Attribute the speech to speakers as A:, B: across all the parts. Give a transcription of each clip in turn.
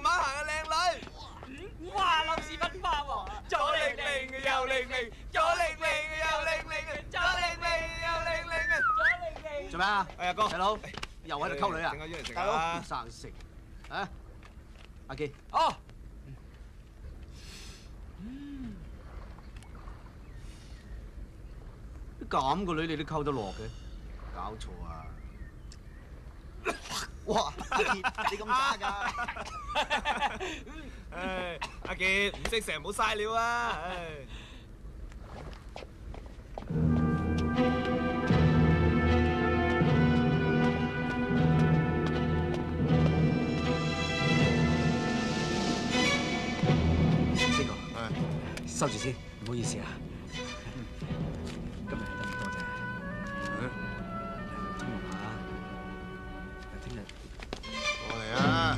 A: 行嘅靚女。
B: 哇，臨時分化喎，
A: 左零零右零零，左零零右零零，左零零右零零啊！
B: 左零零。
C: 做咩啊？
A: 阿哥，
C: 細佬又喺度溝女啊？
A: 整下嘢嚟食
C: 大佬
A: 啊！
C: 生性啊！阿基，
A: 哦。
C: 咁個女你都溝得落嘅，搞錯啊！哇！阿傑，你咁渣㗎？
A: 唉，阿傑唔識成唔好嘥料啊！唉。
C: 呢個，收住先，唔好意思啊。今日嚟得唔多啫。中午下，聽日
D: 過嚟啊！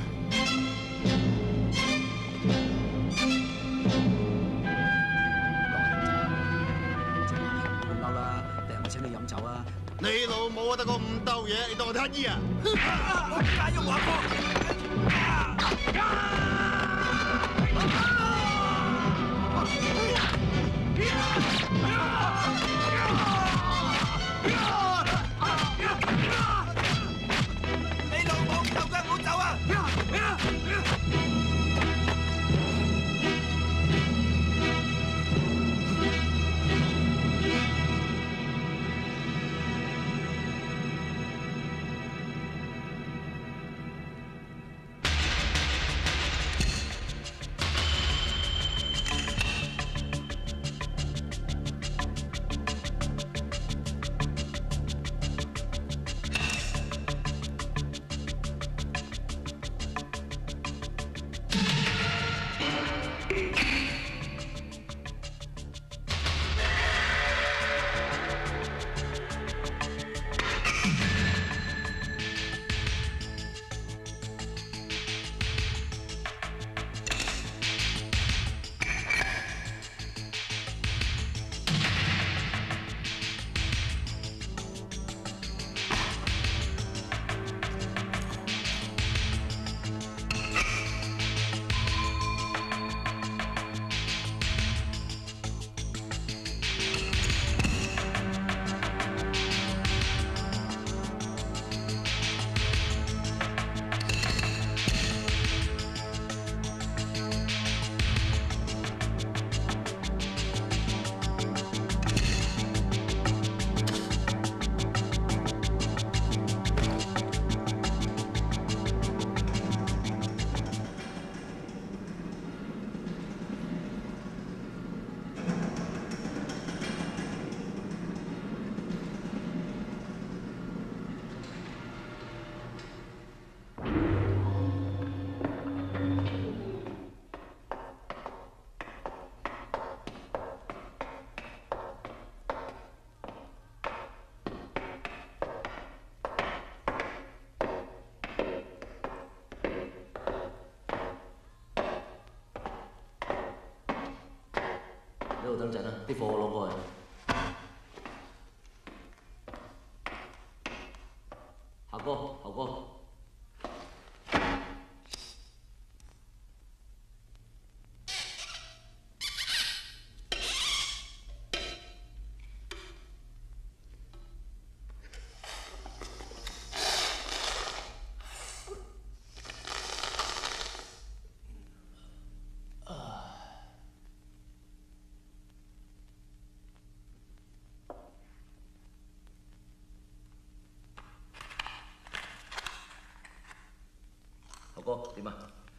C: 唔好嬲啦，第日我請你飲酒啊！
D: 你老母啊，得個5兜嘢，你當我乞衣啊？
A: 我點解用話你老母臭鬼唔好走啊！
E: 呢度等陣啦，啲貨我攞過去。夏哥，侯哥。侯哥點啊？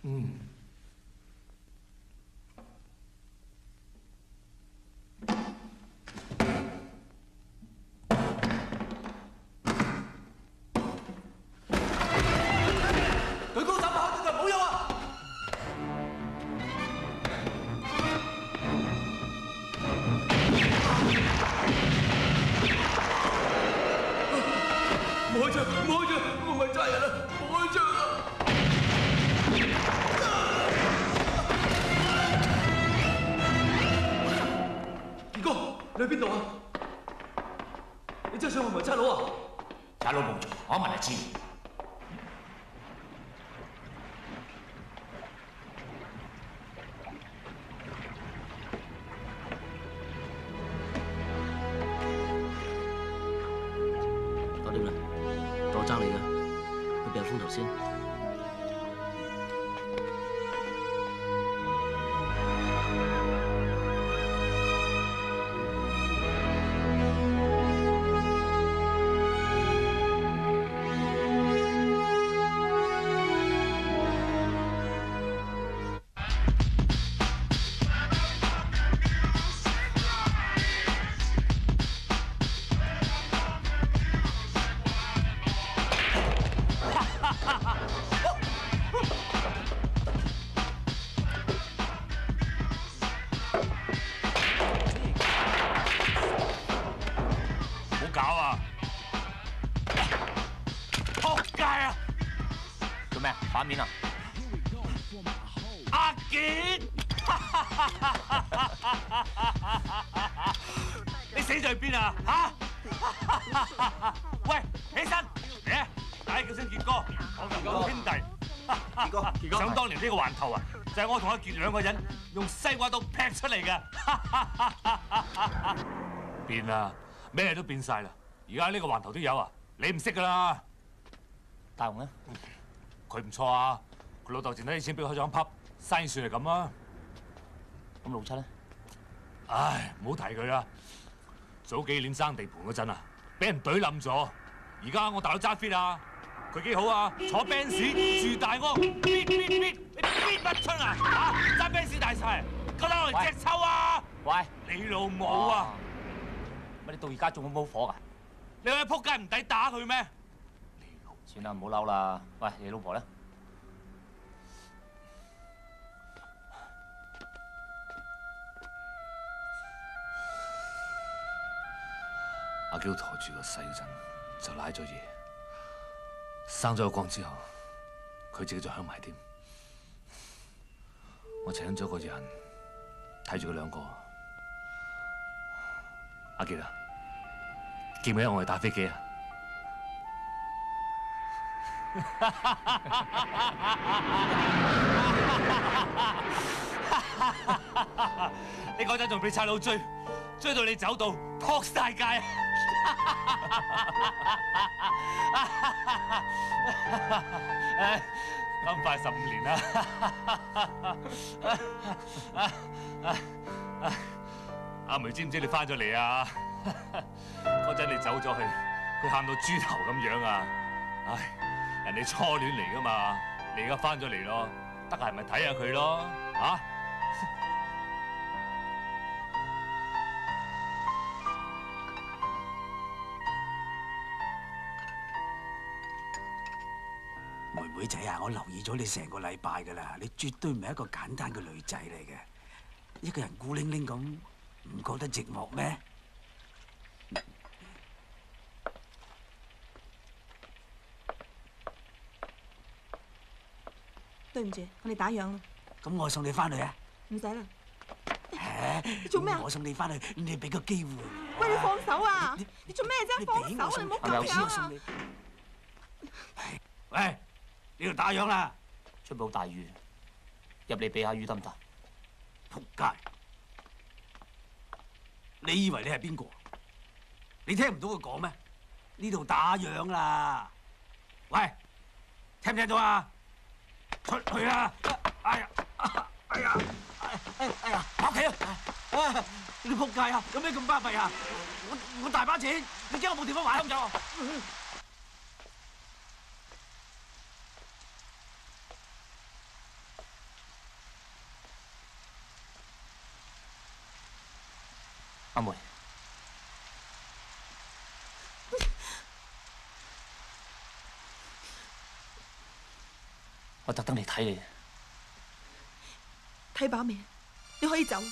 A: 舉高手拍佢就唔好喐啊！唔開槍！唔開槍！我唔係真人啊！唔開槍啊！傑哥，你去邊度啊？你真係想我唔係差佬啊？
F: 差佬冇做，我問你知。
E: 反面啊！
B: 阿杰，你死在邊啊？嚇！喂，起身嚟啊！大家叫聲傑哥，我哋兩兄弟。傑哥，想當年呢個環頭啊，就係我同阿傑兩個人用西瓜刀劈出嚟嘅。變啦，咩都變晒啦！而家呢個環頭都有啊，你唔識噶啦。
E: 大雄咧，
B: 佢唔錯啊，佢老豆剩低啲錢俾佢開咗間 pub，生意算係咁啦。
E: 咁老七咧？
B: 唉，唔好提佢啦。早幾年爭地盤嗰陣啊，俾人懟冧咗。而家我大佬揸 fit 啊，佢幾好啊，坐 Benz 住大屋，搣，你搣乜春啊？嚇，揸 Benz 大晒，夠膽嚟隻抽啊！
E: 喂，
B: 你老母啊！
E: 乜你到而家仲冇火㗎？
B: 你話仆街唔抵打佢咩？
E: 算啦，唔好嬲啦。喂，你老婆咧？
B: 阿嬌陀住個細嗰陣就舐咗嘢，生咗個光之後，佢自己就響埋添。我請咗個人睇住佢兩個。阿傑啊，記唔記得我哋打飛機啊？你嗰陣仲俾差佬追到你走到撲晒街啊！咁快15年啦！阿梅知唔知你翻咗嚟啊？嗰陣你走咗去，佢喊到豬頭咁樣啊！唉，人哋初戀嚟噶嘛，你而家翻咗嚟咯，得閒咪睇下佢咯，啊！
C: 妹妹仔啊，我留意咗你成個禮拜噶啦，你絕對唔係一個簡單嘅女仔嚟嘅。一個人孤零零咁，唔覺得寂寞咩？
F: 對唔住，我哋打烊啦。
C: 咁我送你翻去啊？
F: 唔使啦。
C: 你
F: 做咩啊？
C: 我送你翻去，你俾個機會。
F: 喂，你放手啊！你做咩啫？放手啊！你唔好咁樣啊！
C: 喂，呢度打烊啦！
E: 出邊好大雨，入嚟避下雨得唔得？
C: 仆街！你以為你係邊個？你聽唔到佢講咩？呢度打烊啦！喂，聽唔聽到啊？出去啊！哎呀！哎呀！哎呀！返屋企啊！你仆街啊！有咩咁巴閉啊？我大把錢，你驚我冇地方玩咁走？
E: 阿梅，我特登嚟睇你。
F: 睇飽未？你可以走。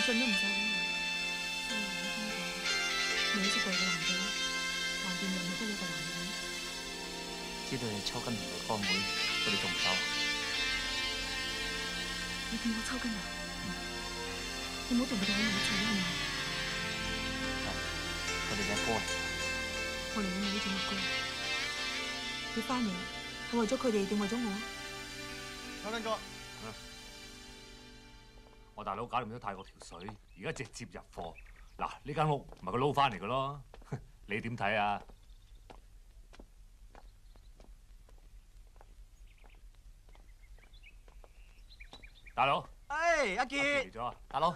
F: 信都唔使俾我，收埋咗通咗，你識對個男仔啦，橫掂人哋都有個男人。
E: 知道你抽筋同佢乾妹，佢哋仲唔走？
F: 你見我抽筋啊？你唔好同佢哋喺埋一齊啦，係咪？
E: 佢哋嘅歌嚟。
F: 我嚟你呢種嘅歌，你翻嚟係為咗佢哋定為咗我？
D: 秋燈哥，
B: 我大佬搞掂咗泰國條水，而家直接入貨。嗱，呢間屋咪佢撈翻嚟嘅咯，你點睇啊？大佬，
C: 哎，阿傑，
B: 嚟咗啊！
E: 大佬，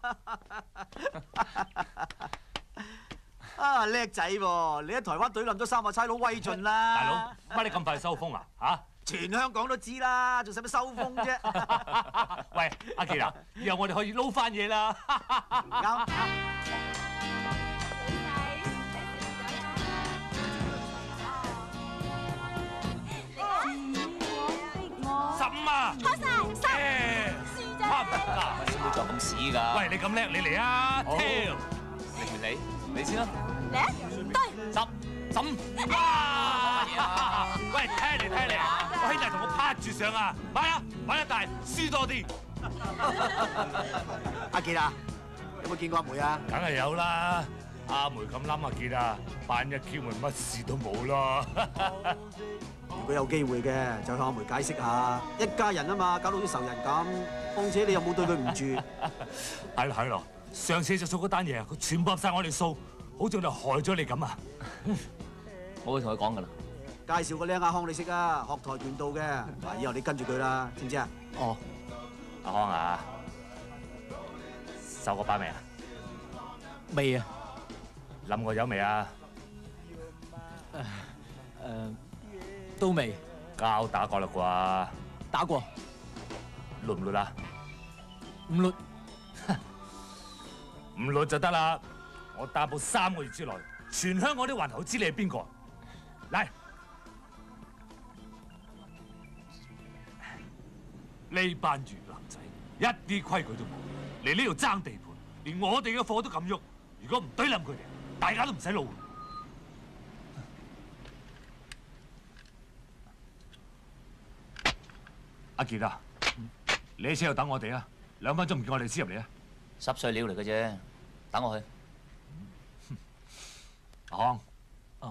C: 啊叻仔喎！你喺台灣隊冧咗3個差佬威盡啦！
B: 大佬，乜你咁快收風啊？嚇！
C: 全香港都知啦，仲使乜收風啫？
B: 喂，阿傑啊，以後我哋可以撈翻嘢啦！
C: 啱。
B: 15啊！
F: 開晒
B: 差唔多㗎。
E: 小妹仲咁屎㗎？
B: 喂，你咁叻，你嚟啊！
E: 好
B: 跳！
E: 你先啦。
F: 嚟對
B: 15啊！喂，聽嚟啊！我兄弟同我拍住上啊！玩得大，輸多啲。
C: 阿傑啊，有冇見過阿梅啊？
B: 梗係有啦！阿梅咁冧阿傑啊，扮一 Q 咪乜事都冇咯。
C: 如果有機會嘅，就向阿梅解釋下，一家人啊嘛，搞到啲仇人咁。況且你又冇對佢唔住。
B: 係咯，上次就做嗰單嘢，佢全部入晒我哋數，好似我哋害咗你咁啊！
E: 我會同佢講㗎啦。
C: 介紹個靚阿康你識啊，學跆拳道嘅，嗱以後你跟住佢啦，知唔知啊？
E: 哦，
B: 阿康啊，收過班未啊？
E: 未啊？
B: 冧過油未啊？
E: 都未。
B: 交打過啦啩？
E: 打過。
B: 律唔律啊？
E: 唔律。
B: 唔律就得啦，我擔保3個月之內，全香港啲環頭知你係邊個。嚟，呢班魚腩仔一啲規矩都冇，嚟呢度爭地盤，連我哋嘅貨都咁喐。如果唔懟冧佢哋，大家都唔使撈。阿傑啊，你喺車度等我哋啊，2分鐘唔見我哋先入嚟啊！
E: 濕碎料嚟嘅啫，等我去。
B: 阿康，
E: 哦，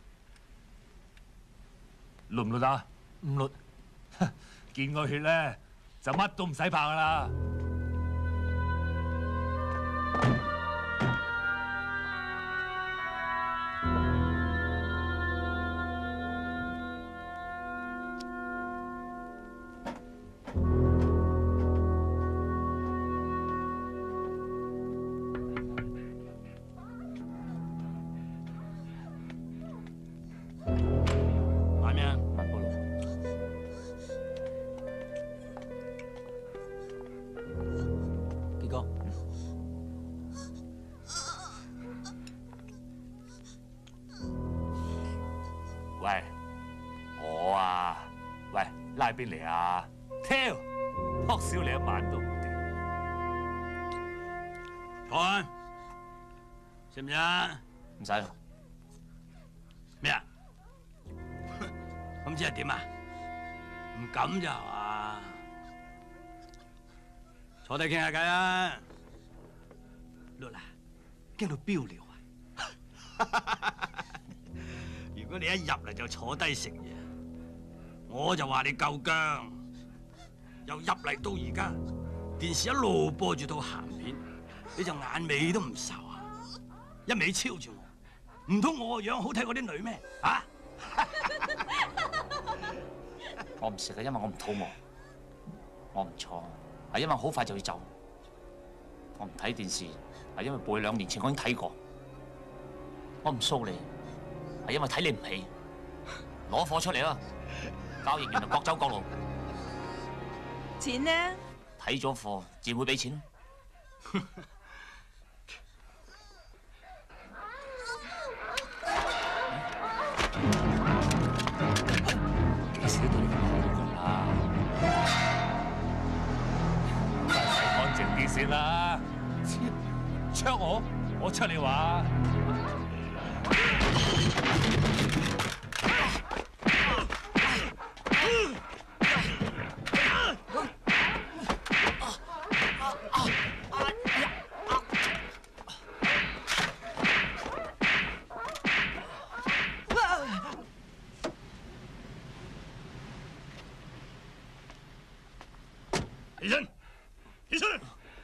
B: 律唔律啊？
E: 唔律。
B: 見個血咧，就乜都唔使怕噶啦。喂，我啊，喂，拉邊嚟啊？跳，撲少你1晚都唔掂。
C: 坐安，識唔識啊？
E: 唔使啦。
C: 咩啊？咁即係點啊？唔敢咋係嘛？坐低傾下偈啊！律啊，驚到飆尿啊！如果你一入嚟就坐低食嘢，我就話你夠薑。由入嚟到而家，電視一路播住套鹹片，你就眼尾都唔受啊！一味超住我，唔通我個樣好睇過啲女咩？啊！
E: 我唔食嘅，因為我唔肚餓。我唔錯，係因為好快就要走。我唔睇電視，係因為背2年前我已經睇過。我唔騷你，係因為睇你唔起。攞貨出嚟啦！交易員就各走各路。
F: 錢呢？
E: 睇咗貨，自然會俾錢。
B: 幾時都對你咁好㗎啦，洗乾淨啲先啦，黐出你話？
C: 起身，起身！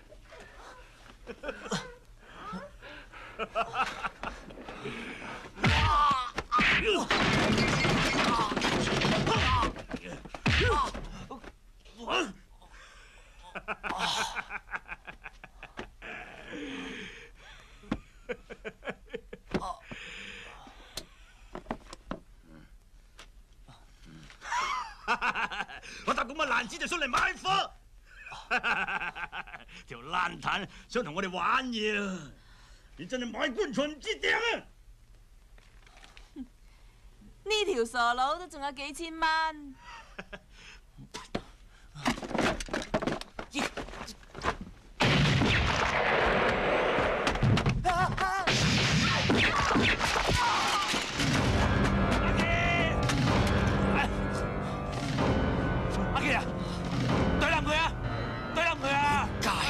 C: 我搭咁嘅爛紙就上嚟買貨。條爛攤想同我哋玩嘢啊！你真係買棺材唔知掟啊！
F: 呢條傻佬都仲有幾千蚊。
B: 阿傑啊，對冧佢啊！對冧佢啊！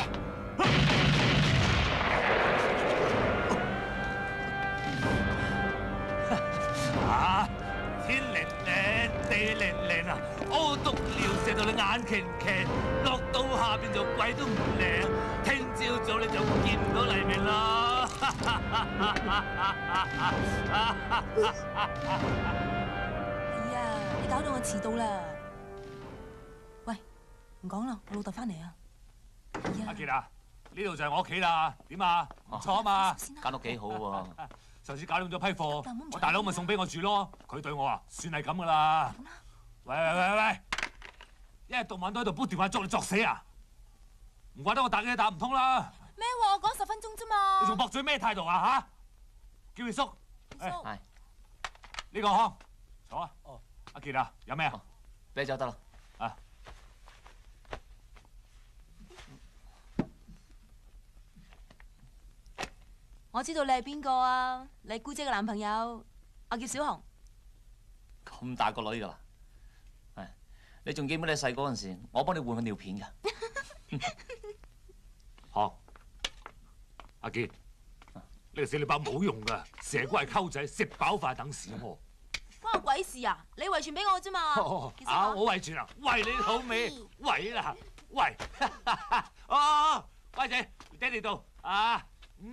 B: 啊！天靈靈，地靈靈啊！屙督尿射到你眼擎擎，落到下邊就鬼都唔靈。聽朝早你就見唔到黎明啦！
F: 係啊，你搞到我遲到啦。喂，唔講啦，我老豆翻嚟啊。
B: 阿傑啊，呢度就係我屋企啦，點啊？唔錯啊嘛，
E: 間屋幾好喎。
B: 上次搞掂咗批貨，我大佬咪送俾我住咯。佢對我啊，算係咁噶啦。喂，一日到晚都喺度煲電話捉你作死啊！唔怪得我打機都打唔通啦。
F: 咩話？我講10分鐘啫嘛。
B: 你仲駁嘴咩態度啊？嚇！叫你叔。
E: 係。
B: 呢個康，坐啊。哦。阿傑啊，有咩啊？
E: 啤酒得啦。
B: 啊。
F: 我知道你係邊個啊？你姑姐嘅男朋友，我叫小紅。
E: 咁大個女㗎啦，係你仲記唔記得你細個嗰陣時，我幫你換個尿片㗎？
B: 康，阿傑，呢個死你包冇用㗎，成日都係溝仔，食飽飯等屎屙。
F: 關我鬼事啊！你遺傳俾我啫嘛。
B: 啊，我遺傳啊，喂你好味，喂啦，喂，哦，乖仔，爹哋度啊。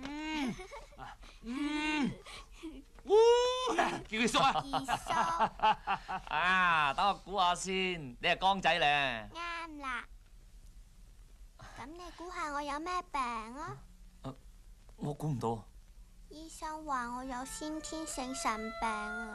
B: 叫佢叔啊！
G: 二叔，
E: 啊，等我估下先，你係江仔咧。
G: 啱啦。咁你估下我有咩病啊？
E: 我估唔到。
G: 醫生話我有先天性腎病啊。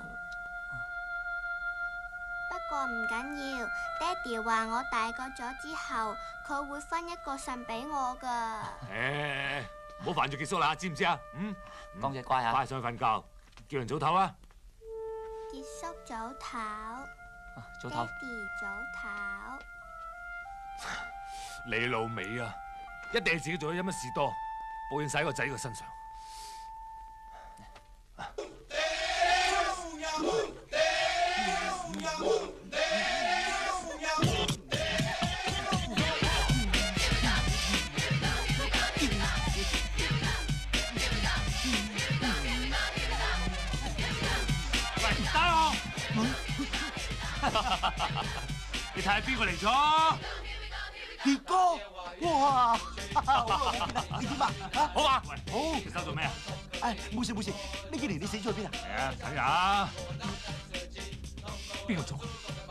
G: 不過唔緊要，爹哋話我大個咗之後，佢會分一個腎俾我㗎。
B: 誒，唔好煩住傑叔啦，知唔知啊？
E: 江仔乖啊，
B: 快上去瞓覺，叫人早唞啊！
G: 傑叔早唞，
E: 早唞。
G: 爹哋早唞。
B: 你老味啊！一定係自己做咗乜事多，報應晒喺個仔嘅身上。你睇下邊個嚟咗？
C: 傑哥，哇！你點啊？
B: 好啊，喂，好，你收做咩啊？
C: 唉，冇事冇事。呢幾年你死咗去邊啊？
B: 嚟啊，睇下邊個做？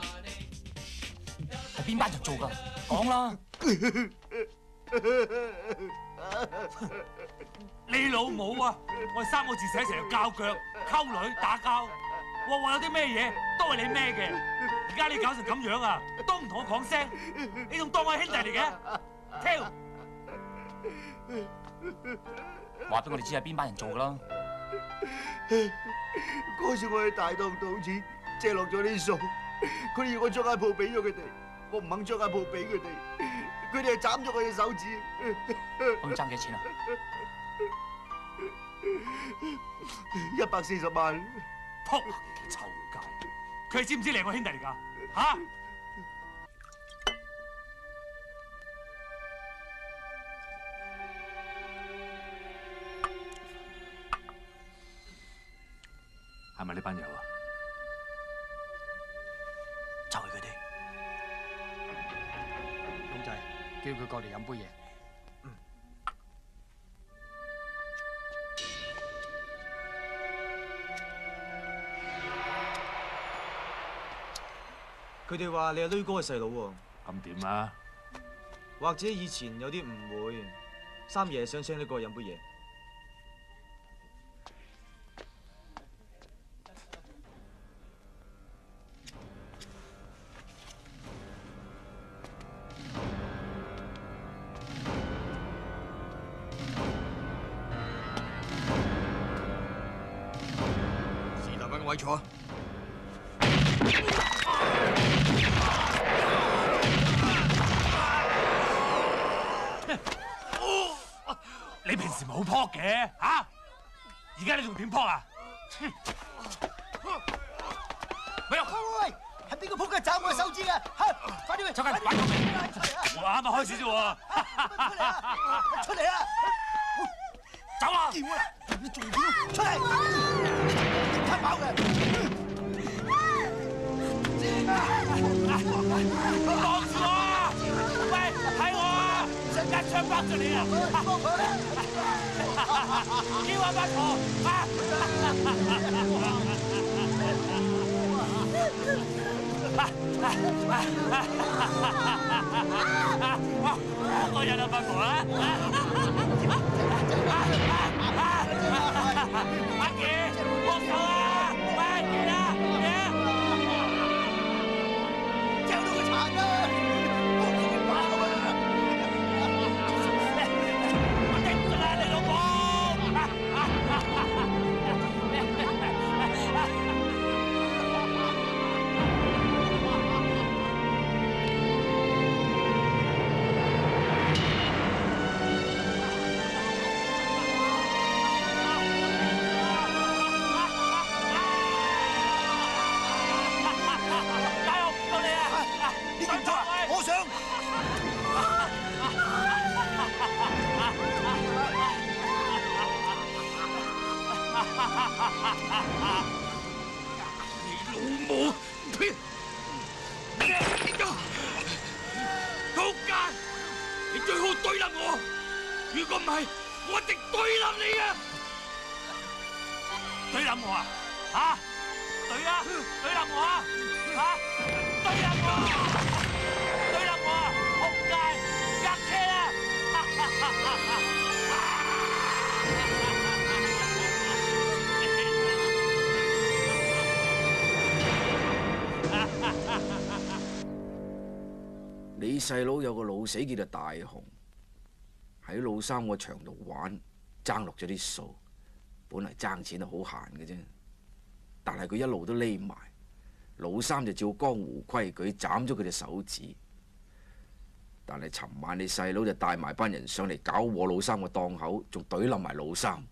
E: 係邊班人做㗎？講啦！
B: 你老母啊！我哋3個字寫成日教腳、溝女、打交，我有啲咩嘢都係你孭嘅。而家你搞成咁樣啊，都唔同我講聲，你仲當我係兄弟嚟嘅？挑！
E: 話俾我哋知係邊班人做㗎啦。
D: 嗰時我去大檔賭錢，借落咗啲數，佢哋要我將間鋪俾咗佢哋，我唔肯將間鋪俾佢哋，佢哋係斬咗我隻手指。
E: 咁爭幾錢啊？
D: 140萬。
B: 撲臭街！佢哋知唔知你係我兄弟嚟㗎？嚇！係咪呢班友啊？
C: 就係佢哋。
H: 公仔，叫佢過嚟飲杯嘢。
I: 佢哋話你係女哥嘅細佬喎。
B: 咁點啊？
I: 或者以前有啲誤會，三爺想請你過去飲杯嘢。
D: 是但揾個位坐。
B: 你平時咪好撲嘅嚇，而家你仲點撲啊？
C: 喂，係邊個撲街斬我手指啊？嚇！快啲去！
B: 走開！擺個名，我啱啱開始啫喎。
C: 出嚟啊！
B: 走啊！
C: 叫啊！你仲點？出嚟！黑跑嘅！
B: 放住我啊！喂，睇我啊！一槍崩咗你啊！叫阿八婆啊！我有啦，八婆啊！阿傑，幫手啊！喂，阿傑啊！
C: 嚼到佢殘啊！幫佢跑啊！
B: 我頂唔順啦，你老母！如果唔係，我一定對冧你啊！對冧我啊！嚇！對啊！對冧我啊！嚇！對冧我！對冧我啊！仆街！夾車
J: 啊！你細佬有個老死叫做大雄。喺老三個場度玩，爭落咗啲數，本嚟爭錢係好閒嘅啫。但係佢一路都匿埋，老三就照江湖規矩斬咗佢隻手指。但係尋晚你細佬就帶埋班人上嚟搞禍老三個檔口，仲懟冧埋老三。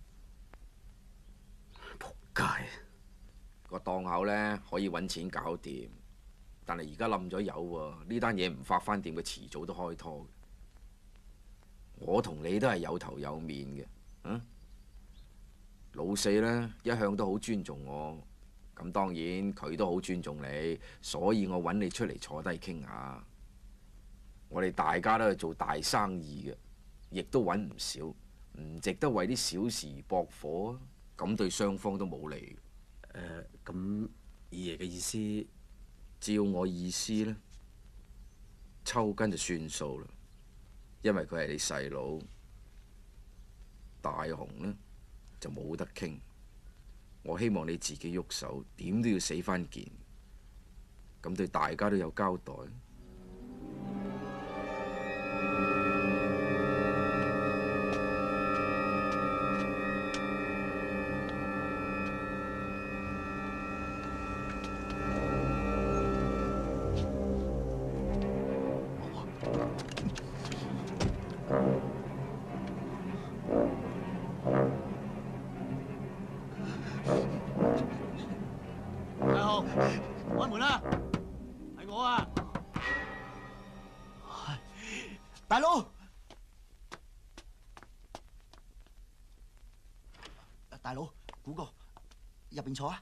J: 仆街！個檔口呢可以揾錢搞掂，但係而家冧咗油喎，呢單嘢唔發翻掂，佢遲早都開拖。我同你都係有頭有面嘅，老四呢一向都好尊重我，咁當然佢都好尊重你，所以我揾你出嚟坐低傾下。我哋大家都係做大生意嘅，亦都揾唔少，唔值得為啲小事駁火啊！咁對雙方都冇利。
C: 咁二爺嘅意思，
J: 照我意思呢，抽筋就算數啦。因為佢係你細佬，大雄呢就冇得傾。我希望你自己喐手，點都要死翻件，咁對大家都有交代。
C: 大雄，開門啦！係我啊！大佬，大佬，古哥，入邊坐啊！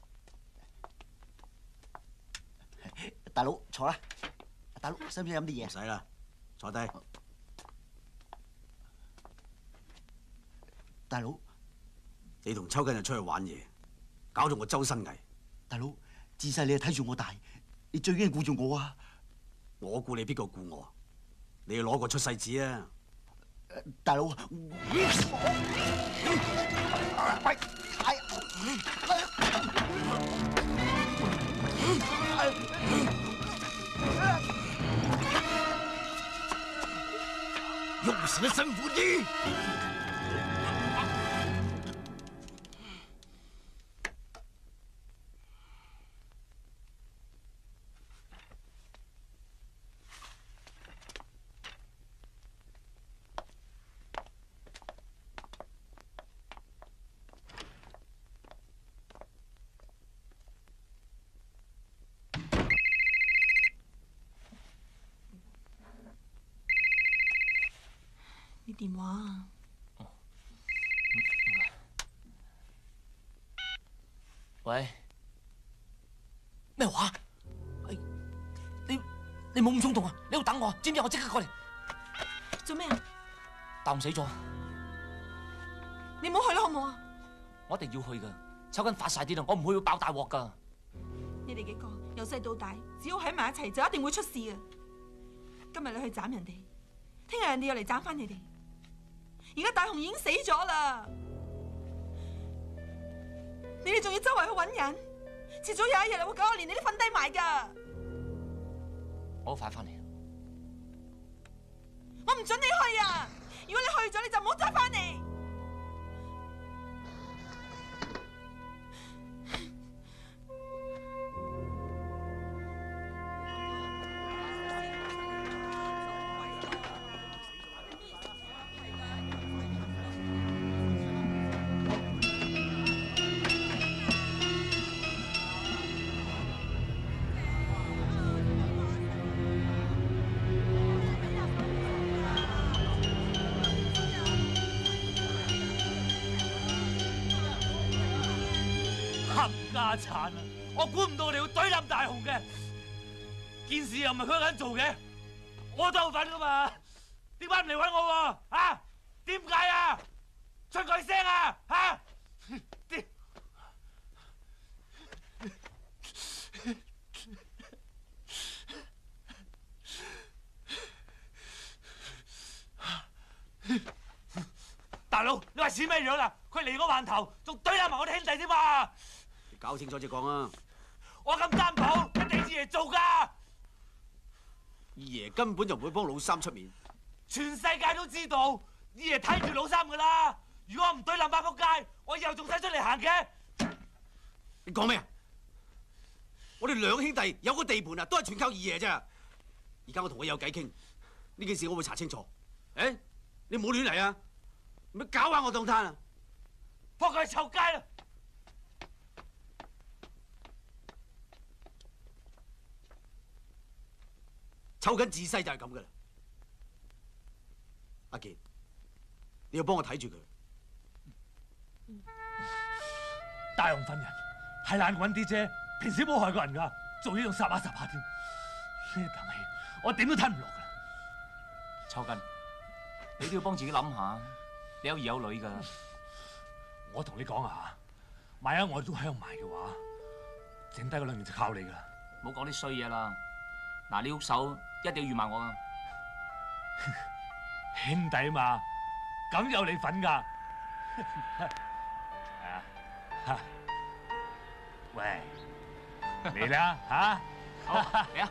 C: 大佬坐啦，大佬使唔使飲啲嘢？唔使啦，坐低。大佬，你同秋瑾就出去玩嘢，搞到我周身蟻。大佬，自細你係睇住我大，你最緊要顧住我啊！我顧你邊個顧我？你要攞個出世紙啊！大佬，喂，用死辛苦啲。
F: 你電話啊？
E: 喂，咩話？你冇咁衝動啊！你要等我，知唔知？我即刻過嚟。
F: 做咩啊？
E: 大雄死咗，
F: 你唔好去啦，好唔好啊？
E: 我一定要去噶。秋瑾發晒癲啦，我唔去會爆大鑊噶。
F: 你哋幾個由細到大，只要喺埋一齊就一定會出事啊！今日你去斬人哋，聽日人哋又嚟斬翻你哋。而家大雄已經死咗啦，你哋仲要周圍去揾人，遲早有一日會搞到連你都瞓低埋噶。
E: 我快翻嚟。
F: 我唔准你去啊！如果你去咗，你就唔好再翻嚟。
B: 冚家鏟啊！我估唔到我哋要懟冧大雄嘅，件事又唔係佢肯做嘅，我都有份噶嘛？點解唔嚟搵我喎？啊？點解啊？出佢聲啊！嚇！大佬，你話似咩樣啊？佢嚟個環頭，仲懟冧埋我哋兄弟添嘛？
C: 你搞清楚先講啊！
B: 我咁擔保，一定係二爺做㗎。
C: 二爺根本就唔會幫老三出面，
B: 全世界都知道，二爺睇住老三㗎啦。如果我唔懟冧返仆街，我以後仲使出嚟行嘅？
C: 你講咩啊？我哋兩兄弟有個地盤啊，都係全靠二爺啫。而家我同佢有偈傾，呢件事我會查清楚。誒，你唔好亂嚟啊！唔好搞壞我檔攤啊！
B: 幫佢去臭街啦！
C: 秋瑾自細就係咁噶啦。阿傑，你要幫我睇住佢。
B: 大雄份人係懶滾啲啫，平時冇害過人噶，做嘢仲霎下霎下添。呢啖氣我點都吞唔落噶。
E: 秋瑾，你都要幫自己諗下，你有兒有女噶。
B: 我同你講啊，萬一我哋都喺度埋嘅話，剩低嗰兩年就靠你噶啦。
E: 唔好講啲衰嘢啦。嗱，你喐手一定要預埋我啊！
B: 兄弟嘛，梗有你份噶。喂，嚟啦嚇！
E: 好嚟啊！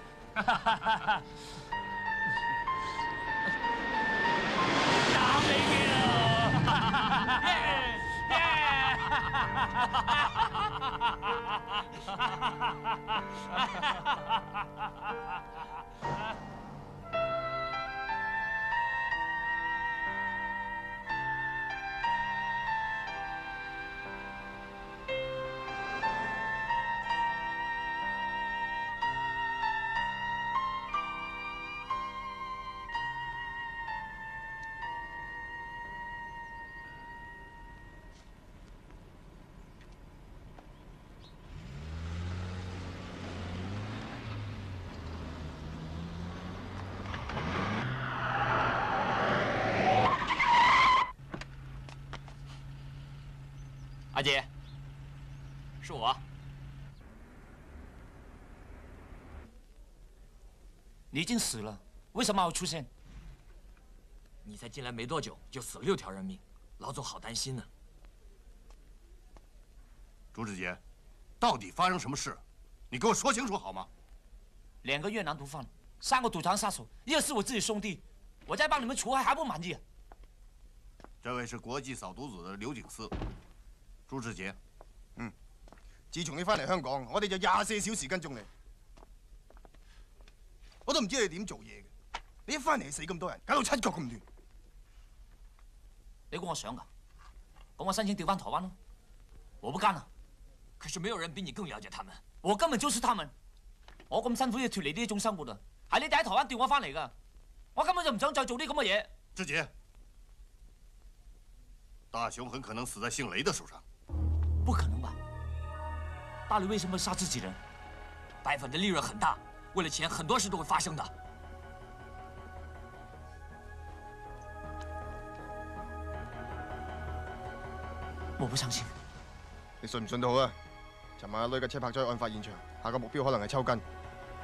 B: 打你嘅
E: 阿姐，是我。你已经死了，为什么还要出现？
A: 你才进来没多久，就死了6条人命，老总好担心呢。
K: 朱志杰，到底发生什么事？你给我说清楚好吗
E: ？2个越南毒贩，3个赌场杀手，1个是我自己兄弟，我再帮你们除害还不满意？
K: 这位是國際掃毒組的劉警司，朱志杰。
L: 自從你翻嚟香港，我哋就24小時跟蹤你，我都唔知你點做嘢嘅。你一翻嚟死咁多人，搞到7國咁亂。
E: 你估我想噶？咁我申請調翻台灣咯。我不幹了。
A: 可是沒有人比你更了解他們。
E: 我根本就是他們。我咁辛苦要脫離呢一種生活啊，係你哋喺台灣調我翻嚟噶。我根本就唔想再做啲咁嘅嘢。
K: 志杰，大雄很可能死在姓雷的手上。
E: 不可能吧？大雷为什么杀自己人？
A: 白粉的利润很大，为了钱，很多事都会发生的。
E: 我不相信。
L: 你信唔信都好啊。尋晚阿女嘅車泊咗喺案發現場，下個目標可能係秋根。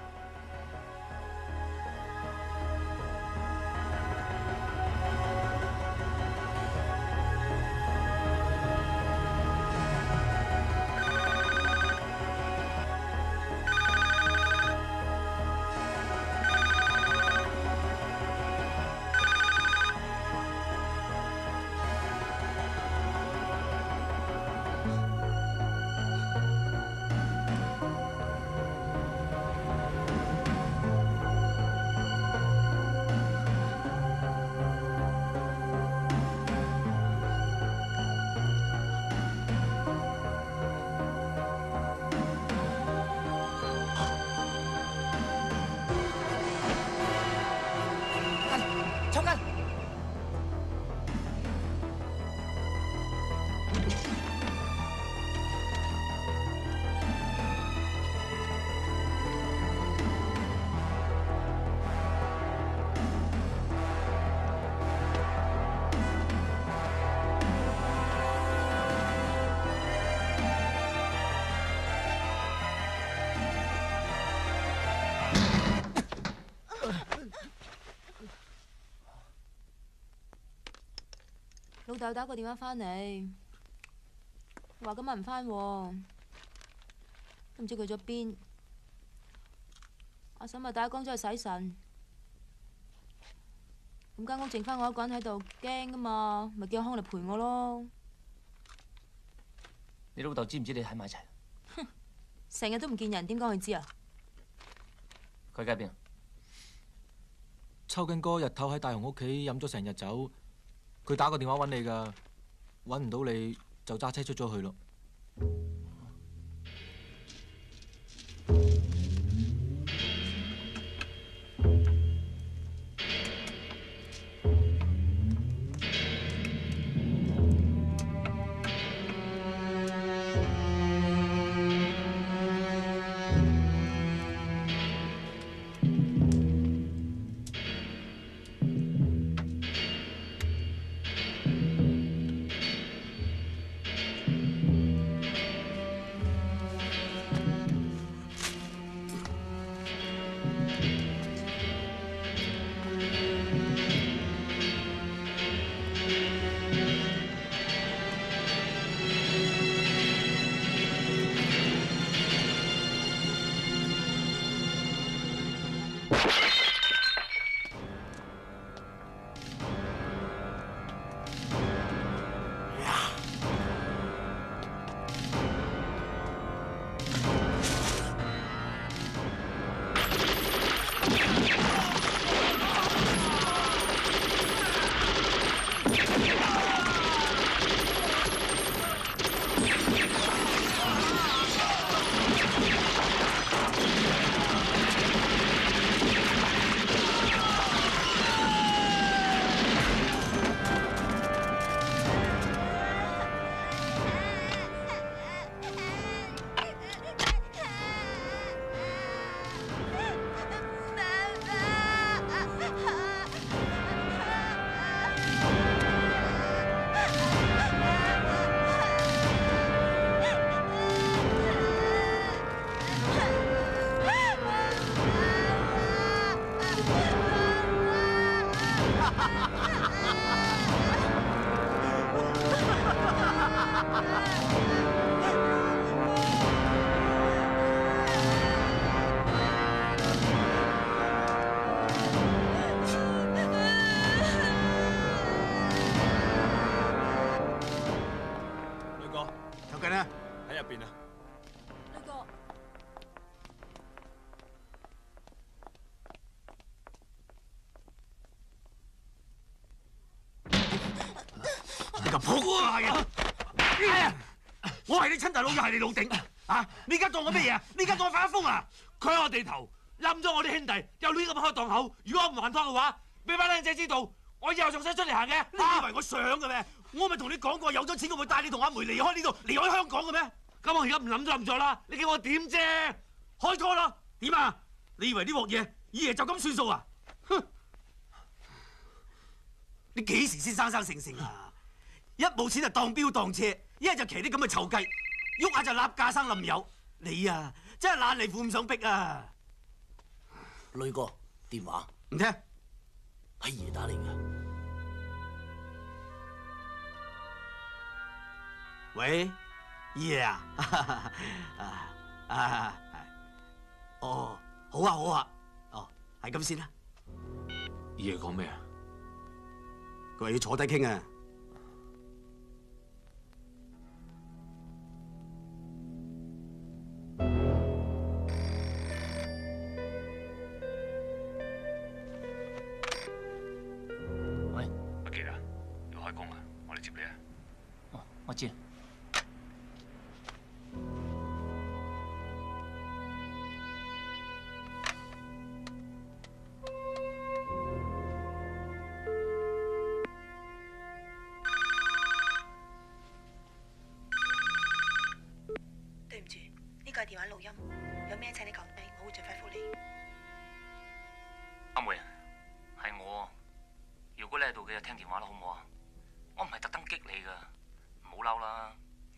M: 老豆打個電話翻嚟，話今晚唔翻，都唔知去咗邊。阿嬸咪帶阿江出去洗腎，咁間屋剩翻我一個人喺度，驚噶嘛，咪叫阿康嚟陪我咯。
E: 你老豆知唔知你喺埋一齊？
M: 哼，成日都唔見人，點講佢知啊？
E: 佢而家喺邊？
I: 秋根哥日頭喺大雄屋企飲咗成日酒。佢打個電話揾你㗎，揾唔到你就揸車出咗去咯。 喺入邊啊。
M: 呢個
C: 你個仆街啊！我係你親大佬，又係你老頂啊！你而家當我咩嘢啊？你而家當我發瘋啊？
B: 佢喺我地頭冧咗我啲兄弟，又亂咁開檔口。如果我唔還拖嘅話，俾班靚仔知道，我以後仲想出嚟行嘅。
C: 你以為我想嘅咩？我咪同你講過，有咗錢我會帶你同阿梅離開呢度，離開香港嘅咩？
B: 咁我而家唔諗都諗咗啦，你叫我點啫？
C: 開拖啦！點啊？你以為呢鑊嘢以爺就咁算數啊？哼！你幾時先生生性性啊？一冇錢就當標當車，一係就騎啲咁嘅臭雞，喐下就立架生冧友。你啊，真係懶嚟負唔想逼啊！
N: 女哥，電話
C: 唔聽，
N: 係爺打嚟㗎。
C: 喂，爺啊！哦，好啊好啊，哦，係咁先啦。
B: 爺講咩啊？
C: 佢話要坐低傾啊。
E: 喂，
B: 阿傑啊，要開工啊，我嚟接你啊。
E: 哦，我知。
F: 對唔住，呢個係電話錄音，有咩請你講低，我會盡快覆你。
E: 阿梅，係我。如果你喺度嘅就聽電話啦，好唔好啊？我唔係特登激你噶，唔好嬲啦。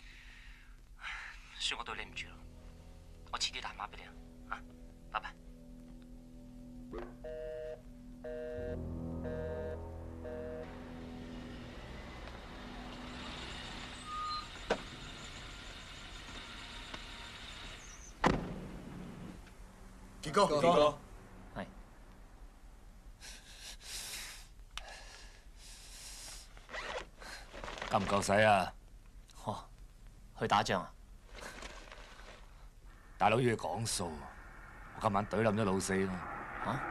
E: 算我對你唔住啦，我遲啲打電話俾你啊，啊，拜拜。
L: 傑哥，
E: 係。
B: 夠唔夠使啊？
E: 哦，去打仗啊？
B: 大佬要講數，我今晚懟冧咗老四啦。
E: 嚇？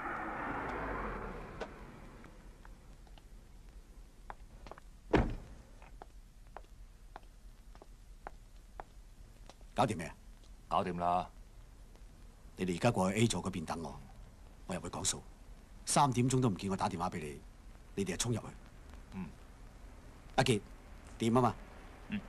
C: 搞掂未啊？
B: 搞掂啦。
C: 你哋而家過去 A 座嗰邊等我，我入去講數。3點鐘都唔見我打電話俾你，你哋就衝入去。
B: 嗯。
C: 阿傑，掂啊嘛？
E: 嗯。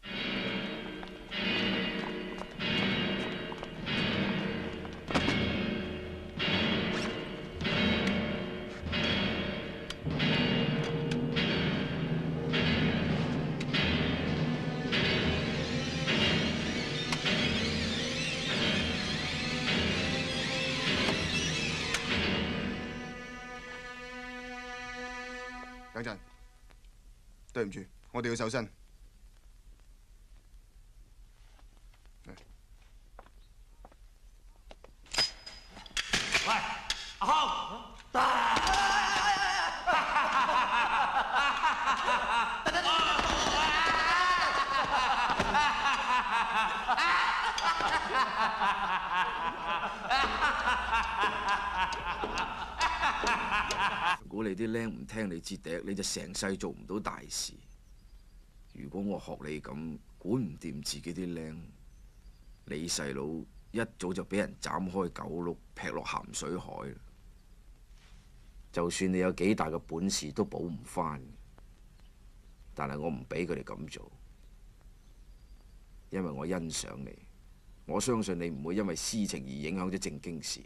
L: 等陣，對唔住，我哋要搜身。
C: 喂，阿康，
J: 如果你啲僆唔聽你支笛，你就成世做唔到大事。如果我學你咁管唔掂自己啲僆，你細佬一早就俾人斬開九碌，劈落鹹水海。就算你有幾大嘅本事，都補唔返。但係我唔俾佢哋咁做，因為我欣賞你，我相信你唔會因為私情而影響咗正經事。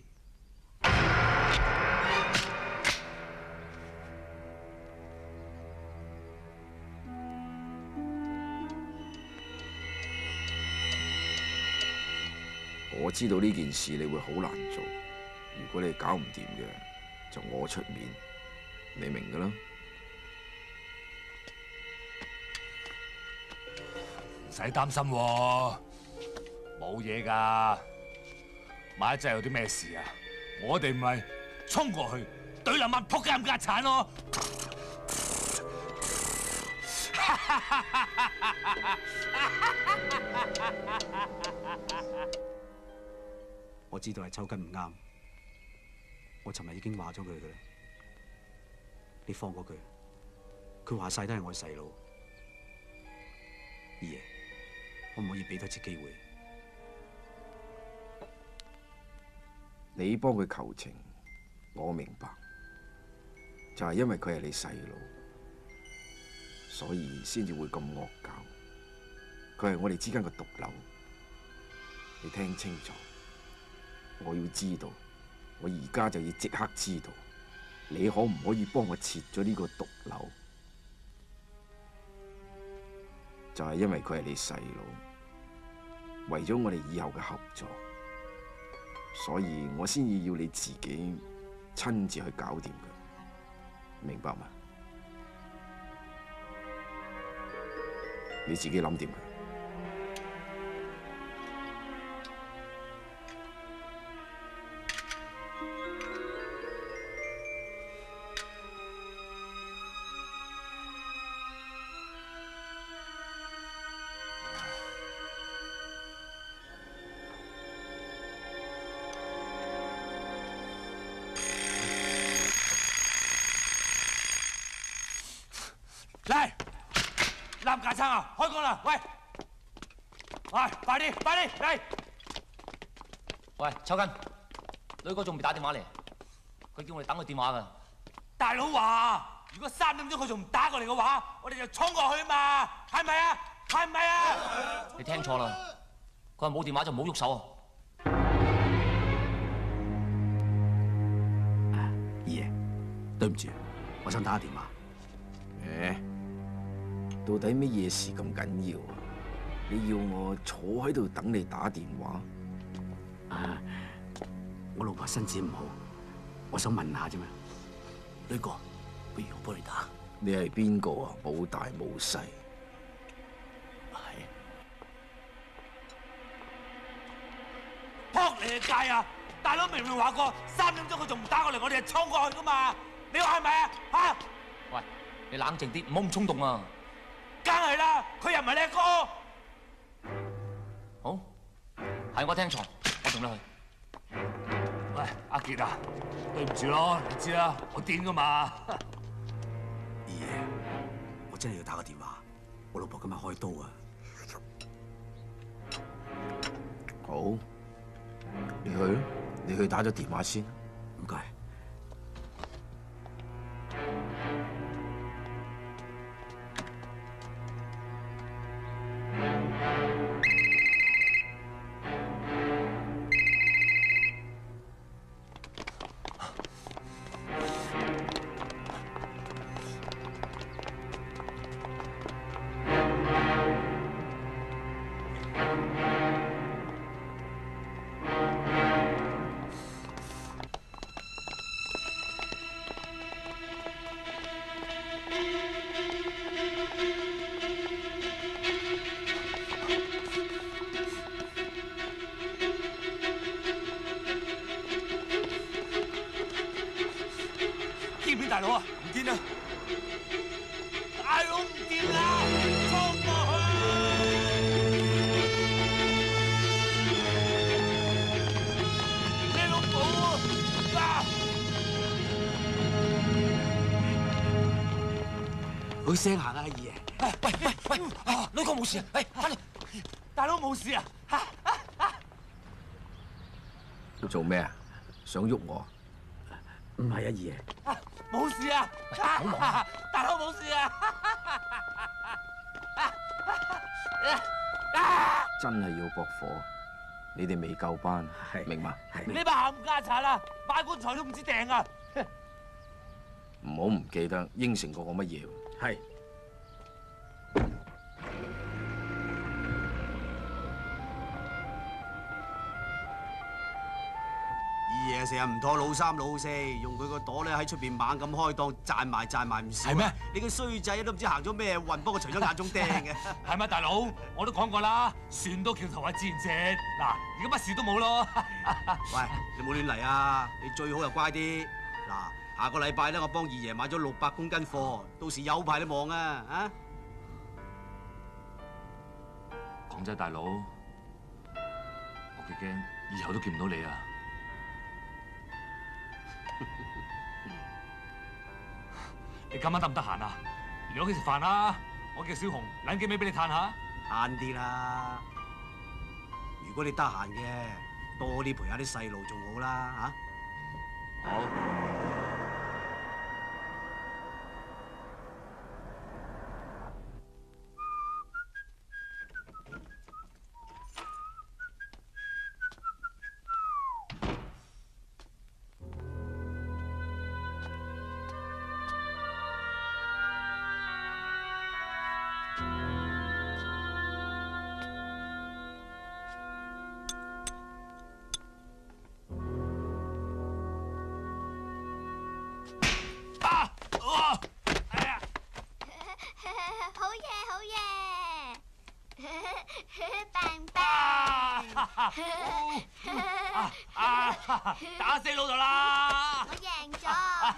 J: 我知道呢件事你會好難做，如果你搞唔掂嘅，就我出面，你明㗎啦。
B: 唔使擔心喎，冇嘢㗎。萬一真係有啲咩事啊，我哋咪衝過去，懟冧班仆街冚家鏟咯。
C: 我知道係秋根唔啱，我尋日已經話咗佢嘅啦。你放過佢，佢話晒都係我細佬。二爺，可唔可以俾多次機會？
J: 你幫佢求情，我明白，就係因為佢係你細佬，所以先至會咁惡搞。佢係我哋之間嘅毒瘤，你聽清楚。我要知道，我而家就要即刻知道，你可唔可以幫我切咗呢個毒瘤？就係因為佢係你細佬，為咗我哋以後嘅合作，所以我先要你自己親自去搞掂佢，明白嗎？你自己諗掂佢。
B: 嚟，攬架撐啊！開工啦！喂，快啲，快啲嚟！
E: 喂，秋根，女哥仲未打電話嚟，佢叫我哋等佢電話㗎。
B: 大佬話，如果3點鐘佢仲唔打過嚟嘅話，我哋就衝過去嘛，係咪啊？係咪啊？
E: 你聽錯啦，佢話冇電話就唔好喐手啊！
C: 二爺，對唔住，我想打個電話。
J: 到底乜嘢事咁緊要啊？你要我坐喺度等你打電話？
C: 我老婆身子唔好，我想問下啫嘛。
N: 女哥，不如我幫你打。
J: 你係邊個啊？冇大冇細。
B: 撲你嘅街啊！大佬明明話過3點鐘佢仲唔打過嚟，我哋就衝過去噶嘛！你話係咪啊？嚇！
E: 喂，你冷靜啲，唔好咁衝動啊！
B: 梗係啦，佢又唔係你阿哥。
E: 好，係我聽錯，我同你去。
B: 喂，阿傑啊，對唔住咯，你知啦，我癲噶嘛。
C: 二爺，我真係要打個電話，我老婆今日開刀啊。
J: 好，你去啦，你去打咗電話先。
C: 唔該。
B: 大佬啊，唔見啦！大佬唔見啦！衝過去！你老母啊！
C: 好聲行啊，二爺！
E: 喂，女哥冇事啊！喂，翻嚟！
B: 大佬冇事啊！
J: 佢做咩啊？想喐我？
C: 唔係啊，二爺。
B: 冇事啊！大佬冇事啊！
J: 真係要駁火，你哋未夠班，明嘛？
B: 呢班冚家鏟啊，擺棺材都唔知掟啊！
J: 唔好唔記得應承過我乜嘢？
C: 係。
O: 二爺成日唔妥老三老四，用佢個朵咧喺出邊猛咁開檔，賺埋唔少。
B: 係咩？
O: 你個衰仔都唔知行咗咩運，不過除咗眼中釘嘅。
B: 係咪大佬？我都講過啦，船到橋頭係自然直。嗱，而家乜事都冇咯。
O: 喂，你冇亂嚟啊！你最好又乖啲。嗱，下個禮拜咧，我幫二爺買咗600公斤貨，到時有排你望啊！啊！
B: 統仔大佬，我幾驚以後都見唔到你啊！你今晚得唔得閒啊？嚟屋企食飯啦！我叫小紅攬幾味俾你嘆下。
O: 慳啲啦！如果你得閒嘅，多啲陪下啲細路仲好啦嚇。
B: 好。打死老豆啦！
G: 我贏咗。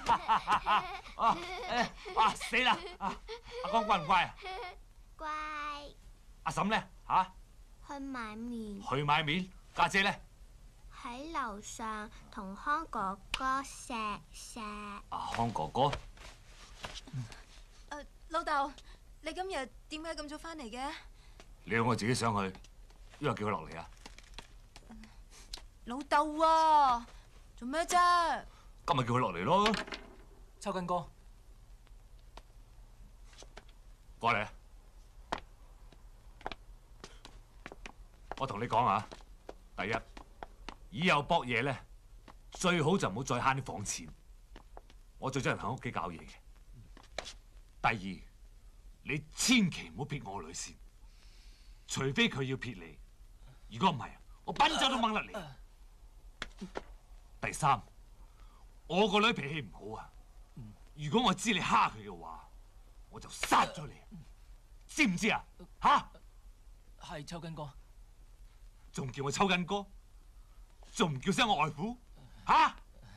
B: 哇死啦！阿江乖唔乖啊？
G: 乖。
B: 阿嬸咧嚇？
G: 去買麵。
B: 去買麵。家姐咧？
G: 喺樓上同康哥哥錫。
B: 阿康哥哥。
M: 老豆，你今日點解咁早翻嚟嘅？
B: 你要我自己上去，因為叫佢落嚟啊！
M: 老豆啊，做咩啫？
B: 今日叫佢落嚟咯。
I: 秋根哥，
B: 過嚟啊！我同你講啊，第一，以後搏嘢咧，最好就唔好再慳啲房錢。我最憎人喺屋企搞嘢嘅。第二，你千祈唔好撇我女先，除非佢要撇你。如果唔係，我奔走都掹甩你。第三，我個女脾氣唔好啊！如果我知你蝦佢嘅話，我就殺咗你，知唔知啊？嚇！
I: 係秋根哥，
B: 仲叫我秋根哥，仲唔叫聲我外父？嚇！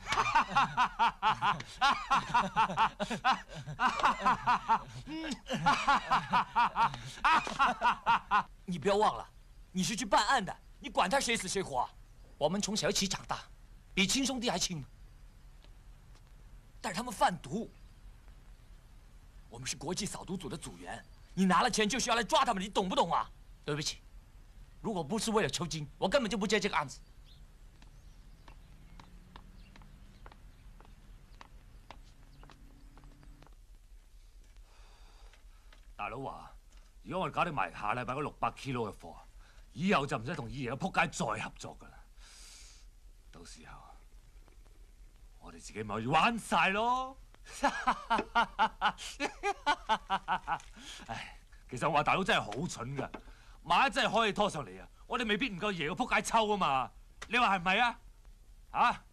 N: 你不要忘了，你是去办案的，你管他谁死谁活？我们从小一起长大，比亲兄弟还亲。但是他们贩毒，我们是国际扫毒组的组员，你拿了钱就是要来抓他们，你懂不懂啊？对不起，如果不是为了酬金，我根本就不接这个案子。
B: 大佬話：如果我哋搞掂埋下禮拜嗰600 kilo 嘅貨，以後就唔使同以前嘅仆街再合作㗎啦。到時候我哋自己咪可以玩晒咯。唉，其實我話大佬真係好蠢㗎，萬一真係可以拖上嚟啊，我哋未必唔夠爺個仆街抽啊嘛。你話係唔係啊？嚇！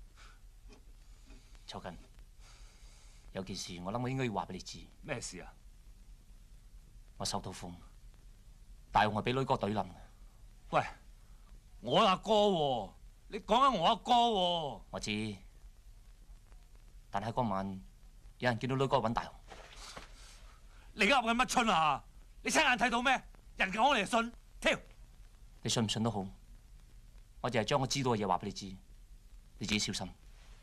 E: 秋根，有件事我諗我應該要話俾你知。
B: 咩事啊？
E: 我收到風，大雄係俾女哥懟冧嘅。
B: 喂，我阿哥喎，你講緊我阿哥喎。
E: 我知，但係嗰晚有人見到女哥揾大雄。
B: 你而家噏緊乜春啊？你親眼睇到咩？人講你就信？跳！
E: 你信唔信都好，我淨係將我知道嘅嘢話俾你知，你自己小心。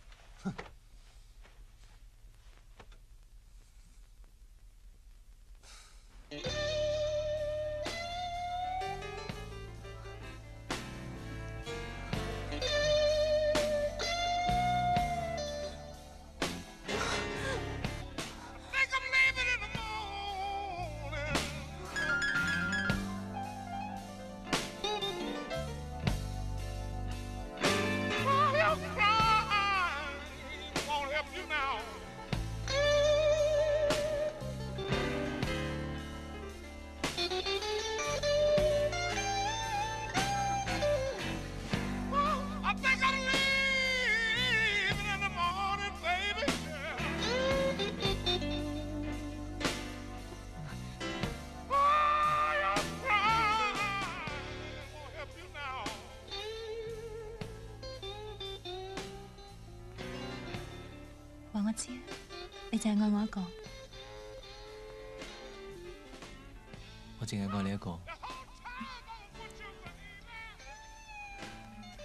P: 話我知，你淨係愛我一個。
I: 我淨係愛你一個。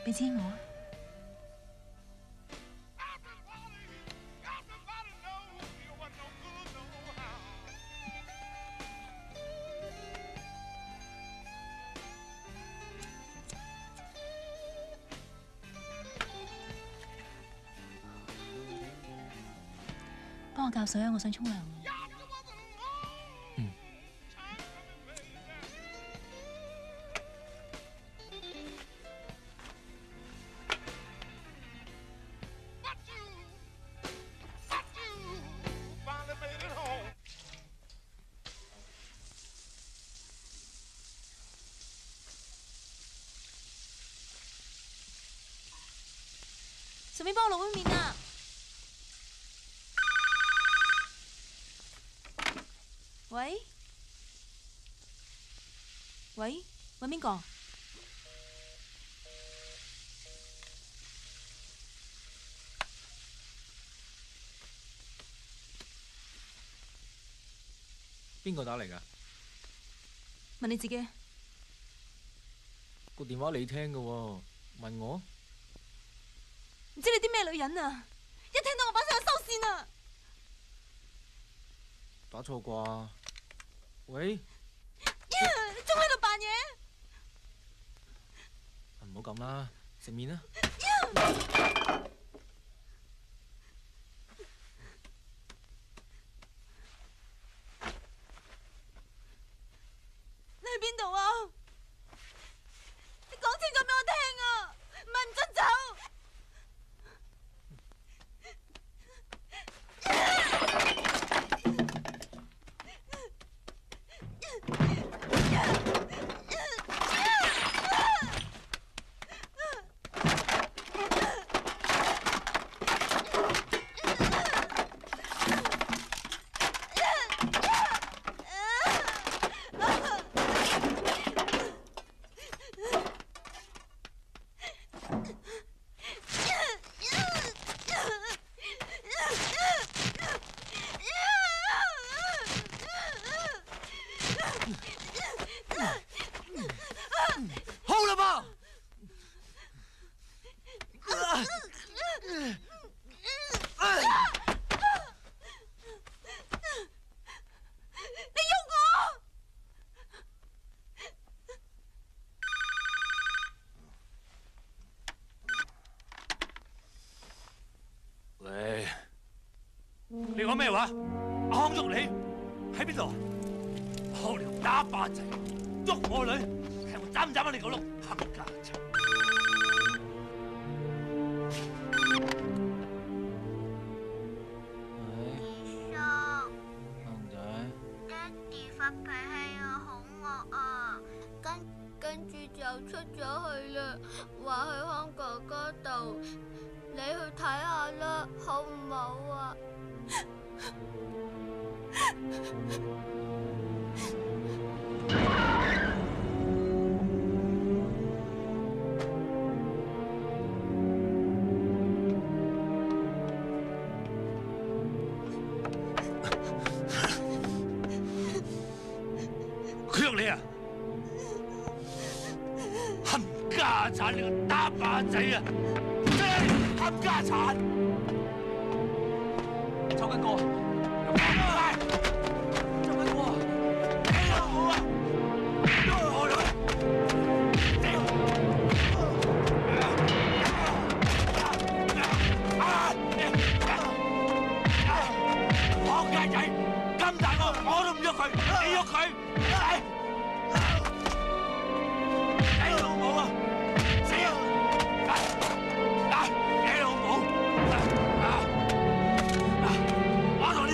P: 俾錢我啊！幫我教水啊！我想沖涼。順便幫我落碗麵啊！喂？喂？揾邊個？
I: 邊個打嚟㗎？
F: 問你自己。
I: 個電話你聽㗎喎，問我？
F: 唔知你啲咩女人啊！一聽到我把聲就收線啊！
I: 打錯啩？喂？
F: 你仲喺度扮嘢？
I: 唔好咁啦，食麵啦。
F: 你去邊度啊？你講清楚俾我聽啊！唔係唔准走。
C: 好了吧？
F: 你喐我！
B: 喂，你講咩話？阿康喐你喺邊度？好你個打靶仔，喐我女，睇我斬唔斬啊你個碌冚家鏟！
G: 發脾氣啊，好惡啊！跟住就出咗去啦，話去康哥哥度，你去睇下啦，好唔好啊？
B: 佢喐你啊！冚家鏟，你個打靶仔啊！冚家鏟！
I: 秋根哥，秋根哥，
B: 你老母啊！我女，黃家仔咁大個，我都唔喐佢，你喐佢！你老母啊！死啊！你老母！我同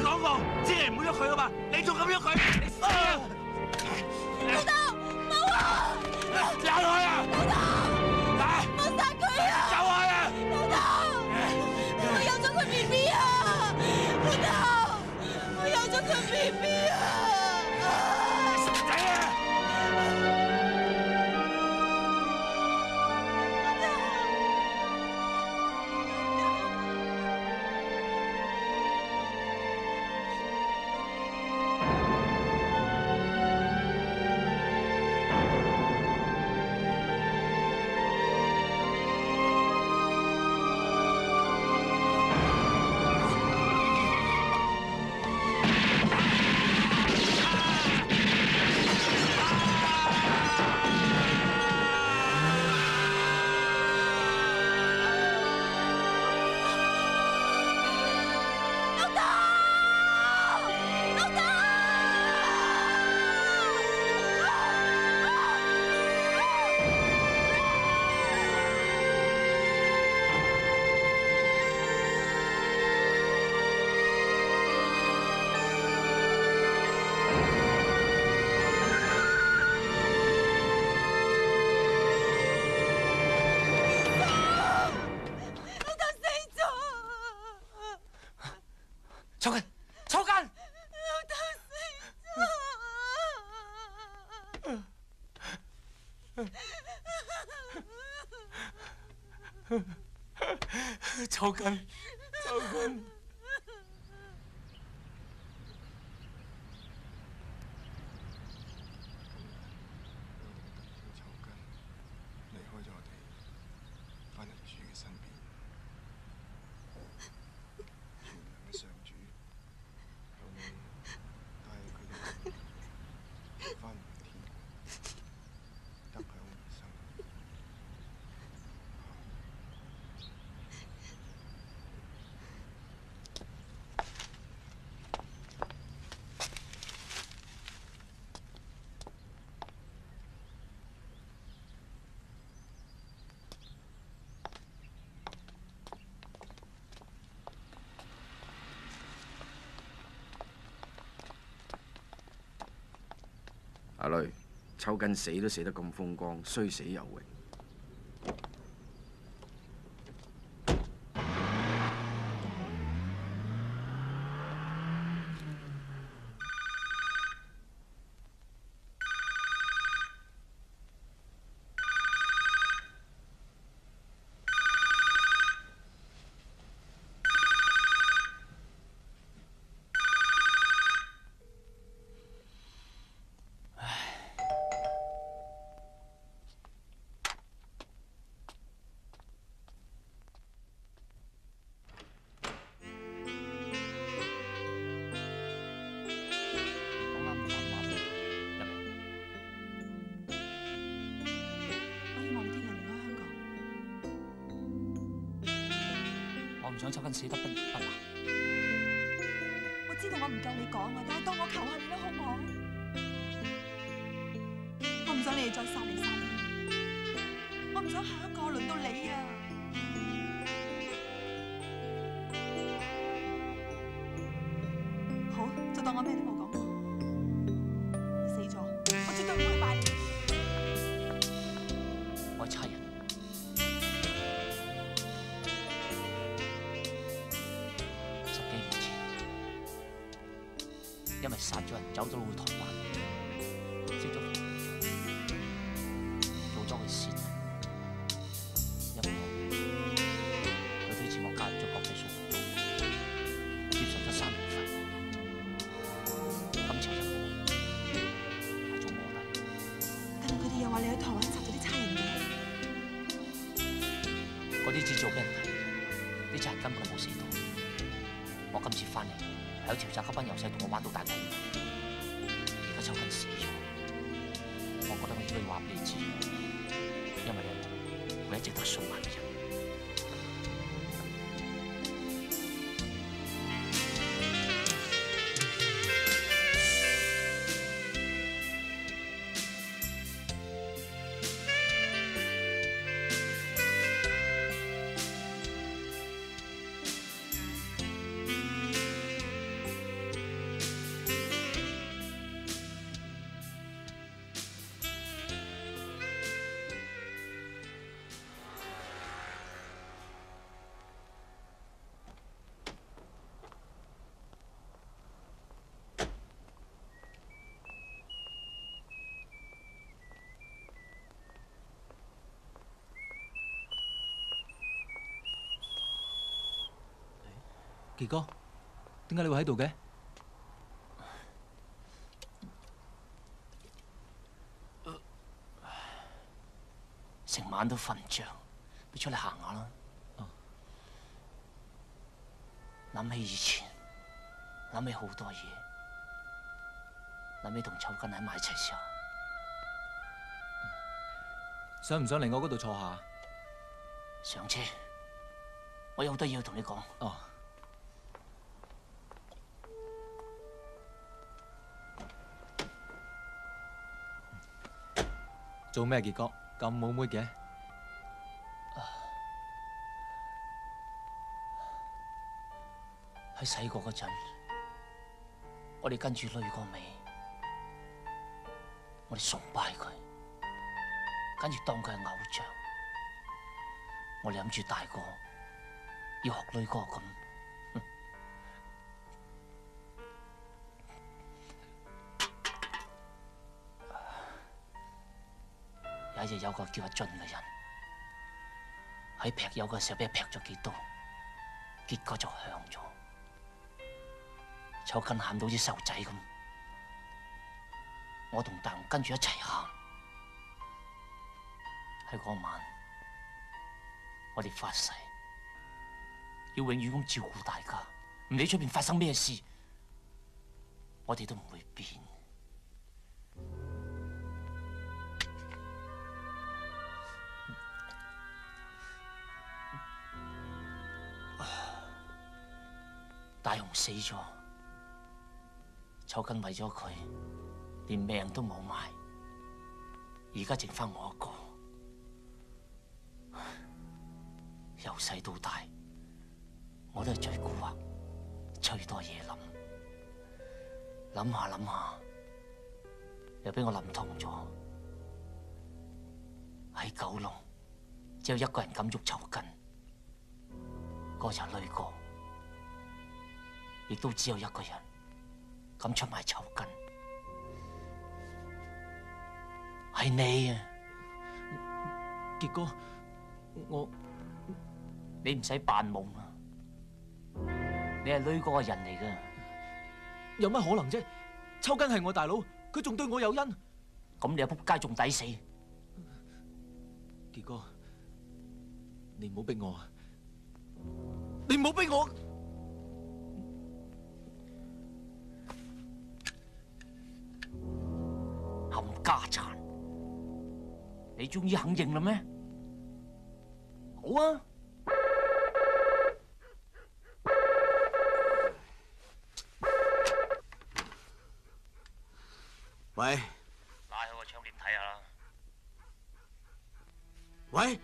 N: 抽筋，抽筋！抽筋，抽筋！
L: 離開咗我哋，翻入主嘅身邊。全能嘅上主，求你帶佢哋翻回天國，得享永生。
J: 阿女，抽筋死都死得咁風光，雖死猶榮。
E: 我唔想抽筋死得不明不白。
F: 我知道我唔夠你講啊，但係當我求下你啦，好唔好？我唔想你哋再殺嚟殺去，我唔想下一個輪到你啊！好，就當我咩都冇講過。你死咗，我絕對唔會拜你。
E: 我係差人。因為殺咗人，走咗去台灣，識咗做咗佢先。因為佢推薦我加入咗國際訴訟組，接受咗3年份，今次入嚟係做卧底。
F: 但係佢哋又話你喺台灣殺咗啲差人嘅，
E: 嗰啲資料俾人睇，啲差人根本冇死到。我今次翻嚟。有條雜級班由細同我玩到大嘅，而家抽筋死咗。我覺得我應該要話俾你知，因為咧，我一直都係數眼嘅人。
I: 傑哥，點解你會喺度嘅？
E: 成晚都瞓唔着，你出嚟行下啦。諗起以前，諗起好多嘢，諗起同秋根喺埋一齊時候。
I: 想唔想嚟我嗰度坐下？
E: 上車，我有好多嘢要同你講。
I: 哦。做咩，傑哥？咁冇妹嘅？
E: 喺細個嗰陣，我哋跟住女個尾，我哋崇拜佢，跟住當佢係偶像。我哋諗住大個要學女哥咁， 就有個叫阿俊嘅人喺劈友嘅時候俾人劈咗幾刀，結果就響咗。秋根喊到似細路仔咁，我同大雄跟住一齊喊。喺嗰晚，我哋發誓要永遠咁照顧大家，唔理出邊發生咩事，我哋都唔會變。大雄死咗，秋根為咗佢，連命都冇埋，而家剩翻我一個。由細到大，我都係最蠱惑、最多嘢諗，諗下諗下，又俾我諗通咗。喺九龍，只有一個人敢喐秋根，嗰就係呂哥。亦都只有一個人敢出賣秋根，係你啊！
I: 傑哥，
E: 你唔使扮懵啊！你係呂哥嘅人嚟㗎，
I: 有乜可能啫？秋根係我大佬，佢仲對我有恩，
E: 咁你阿仆街仲抵死！
I: 傑哥，你唔好逼我啊！你唔好逼我！
E: 冚家鏟，你終於肯認啦咩？好啊！
O: 喂，
E: 拉開個窗簾睇下啦。
O: 喂，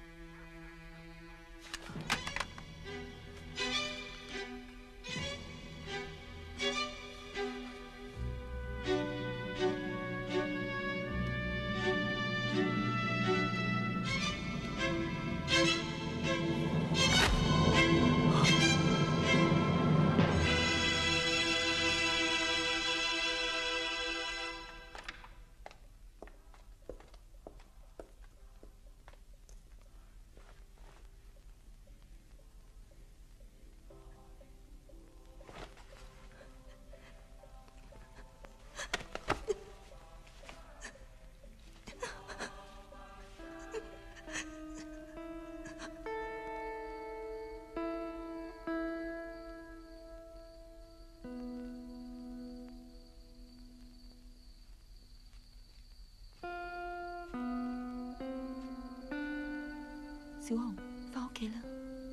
F: 小紅，返屋企啦。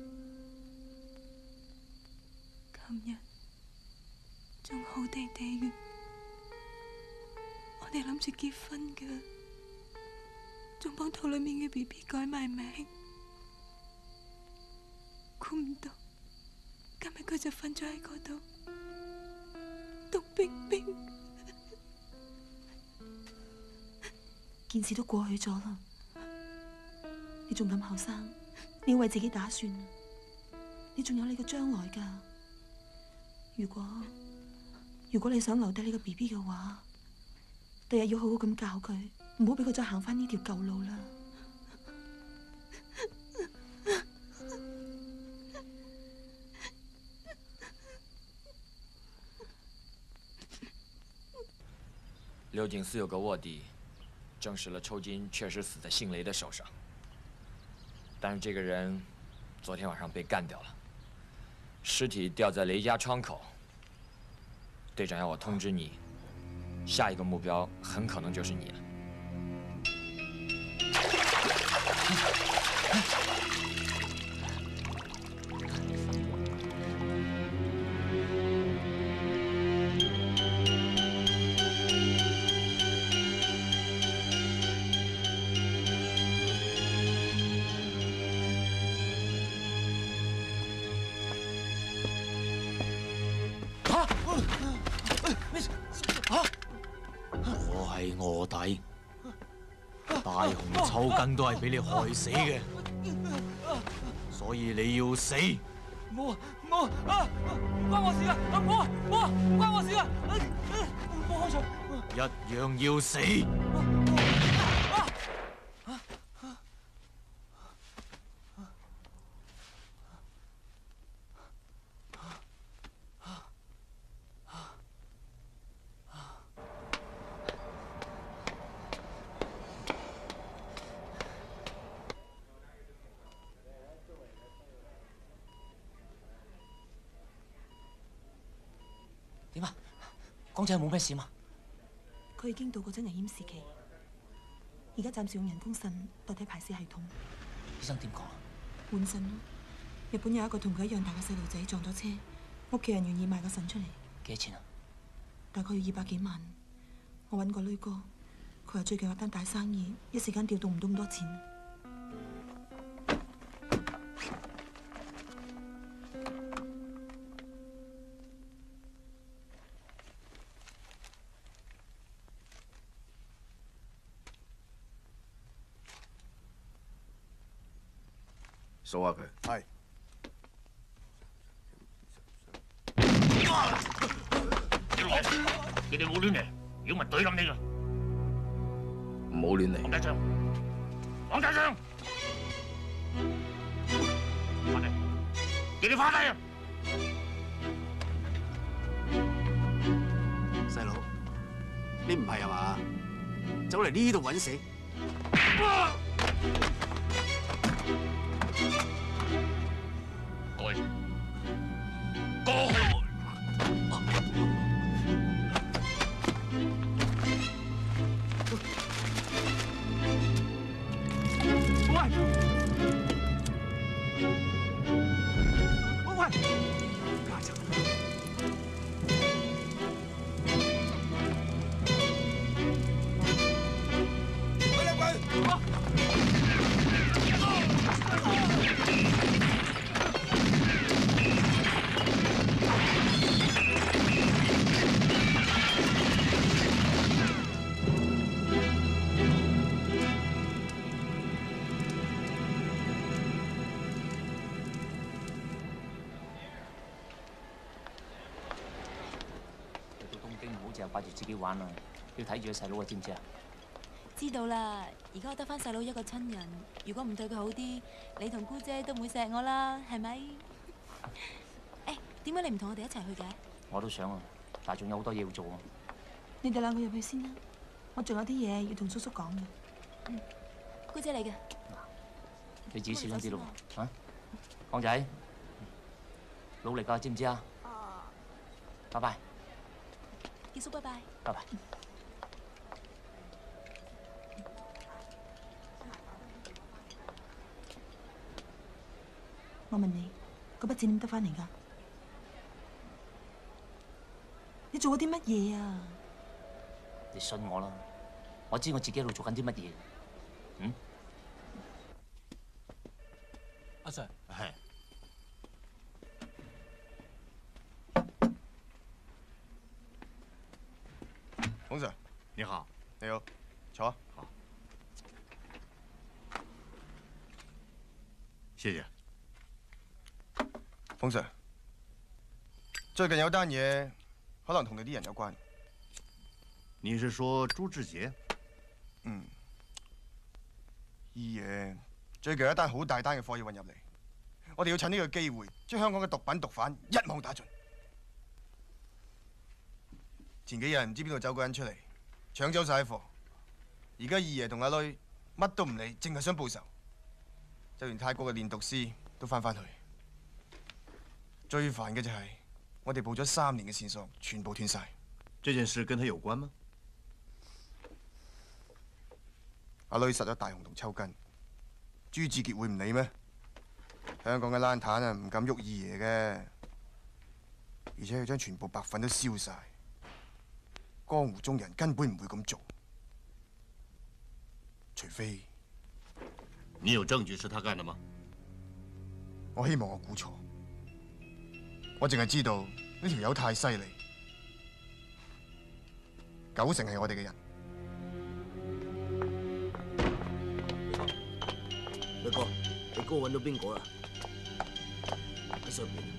Q: 琴日仲好地地嘅，我哋諗住結婚㗎，仲幫肚裏面嘅 BB 改埋名，估唔到今日佢就瞓咗喺嗰度，凍冰冰。
F: 件事都過去咗啦。你仲咁後生，你要為自己打算啊！你仲有你個將來㗎。如果你想留低呢個 BB 嘅話，第日要好好咁教佢，唔好俾佢再行返呢條舊路啦。
H: 刘景寺有个卧底，证实了抽筋确实死在姓雷的手上。但是这个人昨天晚上被干掉了，尸体吊在雷家窗口。队长要我通知你，下一个目标很可能就是你了。
I: 我係卧底，大雄、秋根都係俾你害死嘅，所以你要死。
A: 冇啊！唔關我事啊！唔關我事啊！唔好開槍！
I: 一樣要死。
N: 江仔冇咩事嘛？
F: 佢已經度過咗危險時期，而家暫時用人工腎代替排泄系統。
N: 醫生點講？
F: 換腎咯。日本有一個同佢一樣大嘅細路仔撞咗車，屋企人願意賣個腎出嚟。
N: 幾錢啊？
F: 大概要200幾萬。我揾個女哥，佢話最近有單大生意，一時間調動唔到咁多錢。
J: 數下佢。
L: 係。
B: 你哋冇亂嚟，如果唔係懟冧你㗎。
J: 唔好亂嚟。
B: 黃大將，黃大將，翻嚟，叫你翻嚟啊！
O: 細佬，你唔係啊嘛？走嚟呢度揾死？
B: 過去，過去。
E: 掛住自己玩啊！要睇住個細佬啊，知唔知啊？
M: 知道啦，而家我得翻細佬一個親人，如果唔對佢好啲，你同姑姐都唔會錫我啦，係咪？誒，點解你唔同我哋一齊去嘅？
E: 我都想啊，但係仲有好多嘢要做啊。
F: 你哋兩個入去先啦，我仲有啲嘢要同叔叔講嘅。
M: 嗯，姑姐嚟嘅。
E: 你自己小心啲咯，嚇！江仔，努力㗎，知唔知啊？
G: 哦。
E: 拜拜。
M: 結叔，拜拜。
E: 拜拜。
F: 我問你，嗰筆錢點得翻嚟㗎？你做咗啲乜嘢啊？
E: 你信我啦，我知我自己喺度做緊啲乜嘢。嗯？
I: 阿 Sir。
K: 係。
L: 洪 Sir，
K: 你好。
L: 你好，坐。
K: 好。謝謝。
L: 洪 Sir， 最近有單嘢可能同你啲人有關。
K: 你是說朱志傑？
L: 嗯。二爺最近有一單好大單嘅貨要運入嚟，我哋要趁呢個機會將香港嘅毒品毒販一網打盡。前幾日唔知邊度走個人出嚟，搶走晒啲貨。而家二爺同阿女乜都唔理，淨係想報仇。就連泰國嘅練毒師都翻去。最煩嘅就係我哋報咗3年嘅線索，全部斷晒。
K: 這件事跟他有關嗎？
L: 阿女殺咗大雄同秋根，朱志傑會唔理咩？香港嘅爛攤啊，唔敢喐二爺嘅，而且佢將全部白粉都燒晒。江湖中人根本唔會咁做，除非
K: 你有證據是他幹的嗎？
L: 我希望我估錯，我淨係知道呢條友太犀利，90%係我哋嘅人。
R: 大哥，你哥揾到邊個啦？喺上邊。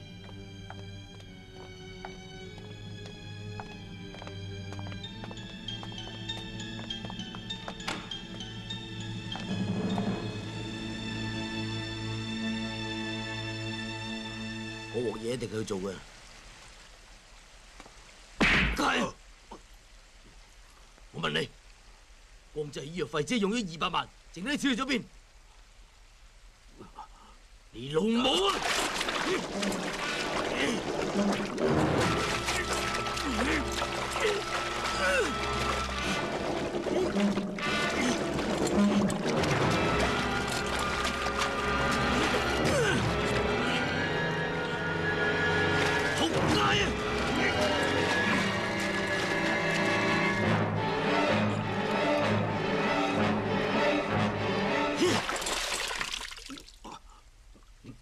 R: 嗰鑊嘢一定係佢做嘅。係。我問你，光濟醫藥費只係用咗200萬，剩低啲錢去咗邊？你老母啊！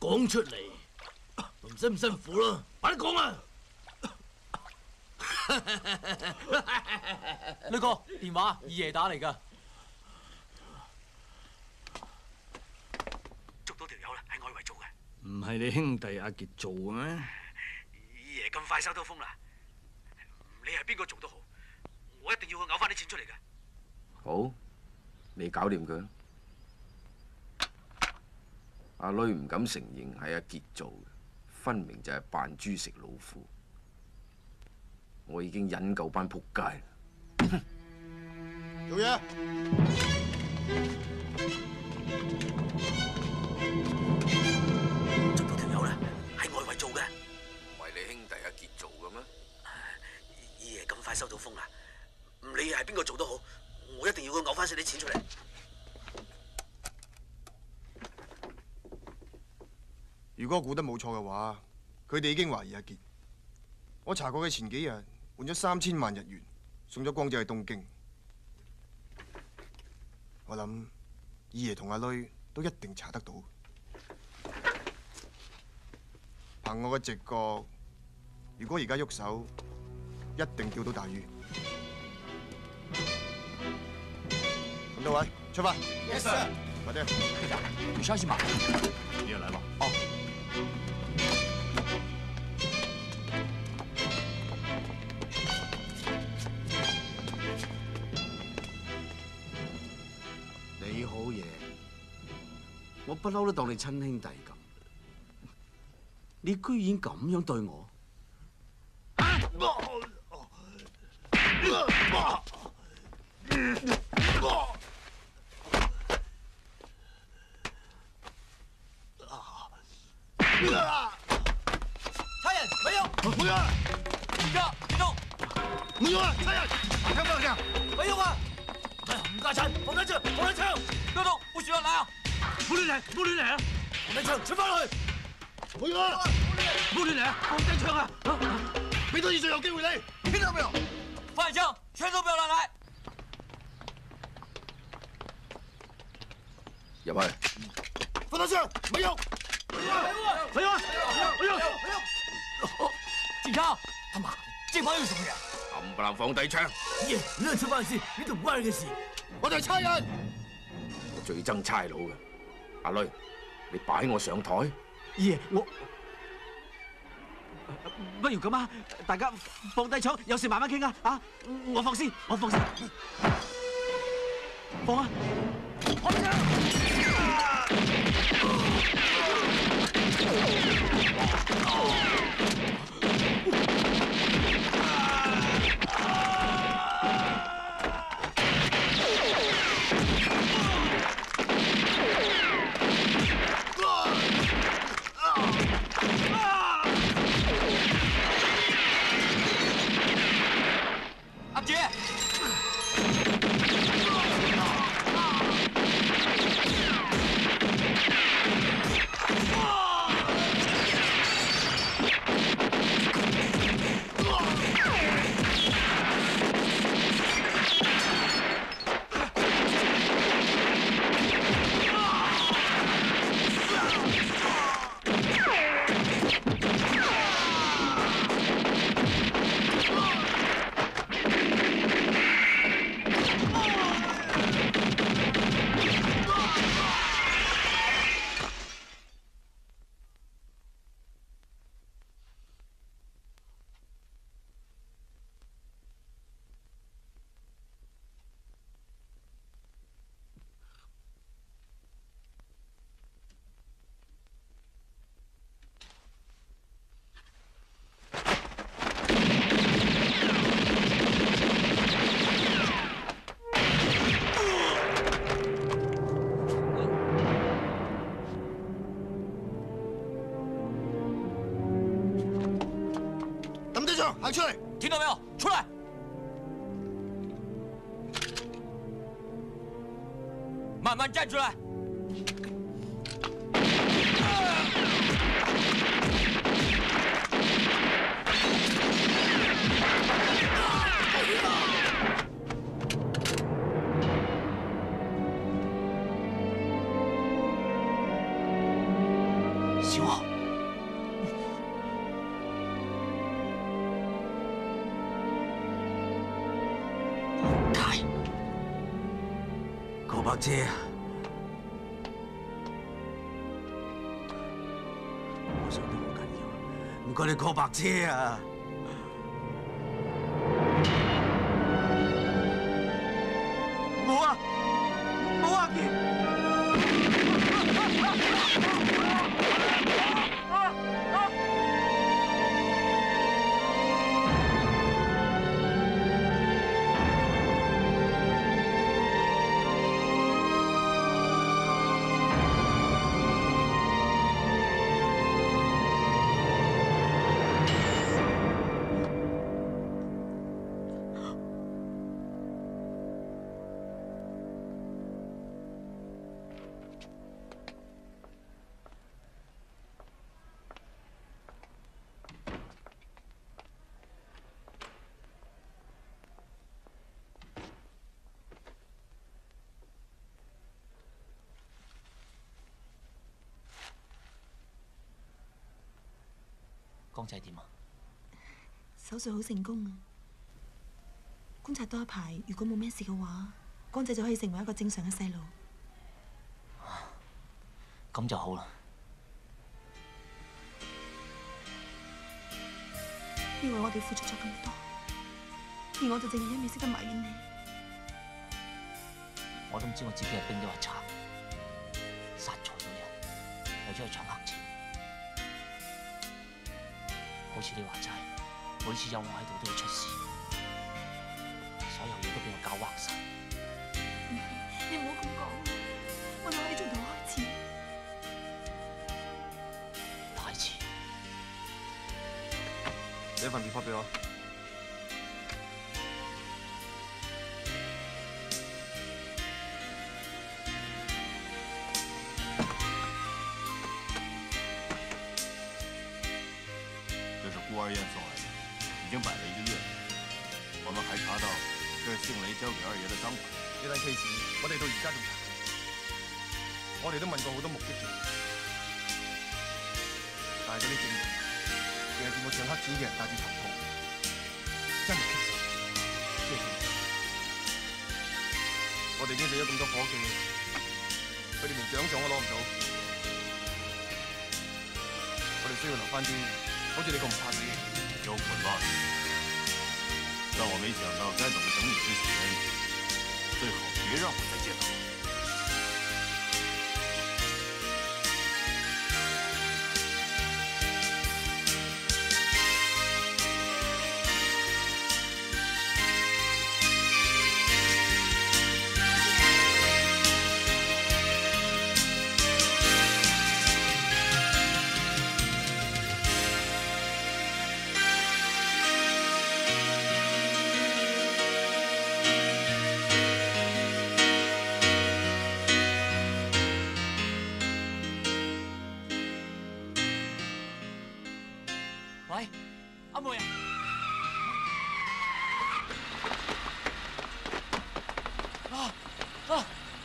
R: 講出嚟，唔使咁辛苦啦，快啲講啊！
I: 女哥，電話，二爺打嚟㗎。
O: 捉到條友啦，喺外圍做嘅。唔係你兄弟阿傑做嘅咩？二爺咁快收到風啦，唔理係邊個做都好，我一定要佢嘔翻啲錢出嚟嘅。
J: 好，你搞掂佢。阿女唔敢承認係阿傑做嘅，分明就係扮豬食老虎。我已經引夠班仆街啦。
L: 做嘢。
R: 捉到條友啦，喺外圍做嘅。
J: 唔係你兄弟阿傑做嘅咩？
R: 二爺咁快收到風啦，唔理係邊個做都好，我一定要佢嘔翻晒啲錢出嚟。
L: 如果我估得冇錯嘅話，佢哋已經懷疑阿傑。我查過佢前幾日換咗3000萬日元，送咗光仔去東京。我諗二爺同阿女都一定查得到。憑我嘅直覺，如果而家喐手，一定釣到大魚。咁多位出發。Yes sir。快啲。
N: 有消息嗎？
B: 你也來吧。
N: 哦。
O: 你好嘢，我不嬲都當你親兄弟咁，你居然咁樣對我？
N: 差人，沒有，
L: 沒有，
N: 警察，別動，
L: 沒有啊，差人，聽唔聽？
N: 沒有啊，冚家鏟，放低槍，放低槍，別動，不許亂來啊！
O: 唔好亂嚟，唔好亂嚟啊！
N: 放低槍，出返去！
L: 沒有啊，
O: 唔好亂嚟啊！放低槍啊！
L: 俾多次最後機會你，聽到沒有？
N: 放下槍，全都不要亂來！
J: 入去。
L: 放低槍，沒有。
N: 沒有，警察，他媽，這幫有什麼人？
J: 冚唪唥放低槍！
R: 爺，呢出辦事，你同唔關你嘅事。
L: 我哋係差人。
J: 我最憎差佬嘅。阿女，你擺我上台。
O: 爺，我不如咁啊，大家放低槍，有事慢慢傾啊！啊，我放先，我放先。放啊！放槍！
N: 阿杰。
L: 行出嚟！
N: 聽到沒有？出來！慢慢站出來！
E: 小豪，
C: 太，郭伯姐啊，我傷得好緊要，唔該你郭伯姐啊！冇啊，冇阿杰。
E: 江仔點啊？
F: 手術好成功啊！觀察多一排，如果冇咩事嘅話，江仔就可以成為一個正常嘅細路。
E: 咁就好啦。
F: 你為我哋付出咗咁多，而我就淨係一味識得埋怨你。
E: 我都唔知我自己係兵咗係賊，殺錯咗人，為咗去搶黑錢。 好似你話齋，每次有我喺度都會出事，所有嘢都俾我搞歪晒。
F: 你唔好咁講，我哋可以從頭開始。
E: 太遲。
L: 寫份 report 俾我。
K: 孤儿院送来的，已经摆了1个月了。我们还查到这是姓雷交给二爷的赃款。
L: 呢單 case 我哋到而家仲查緊，我哋都問過好多目擊者，但係嗰啲證人淨係見過搶黑錢嘅人戴住頭套，真係棘手，真係棘手。我哋已經死咗咁多伙計，佢哋連獎狀都攞唔到，我哋需要留翻啲。 好似你咁唔怕死，
K: 有混乱，但我没想到该怎么整理之前，最好别让我再见到你。
E: 喂，阿梅啊！啊！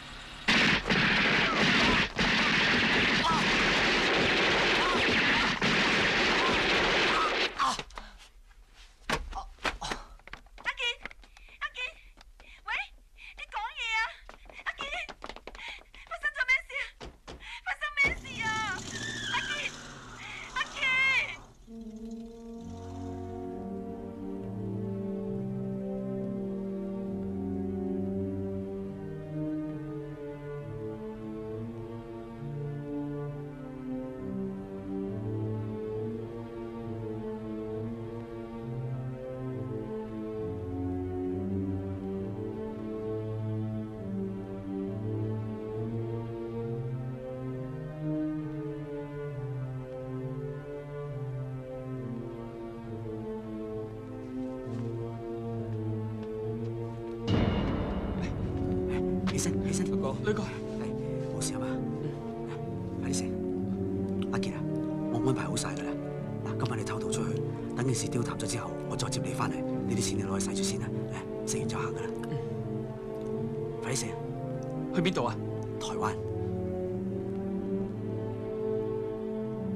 C: 起身，呢個冇事啊嘛？快啲食。阿傑啊，我安排好晒㗎啦。嗱，今晚你偷渡出去，等件事丟淡咗之後，我再接你翻嚟。呢啲錢你攞去使住先啦。食完就行㗎啦。快啲食。去邊度啊？台灣。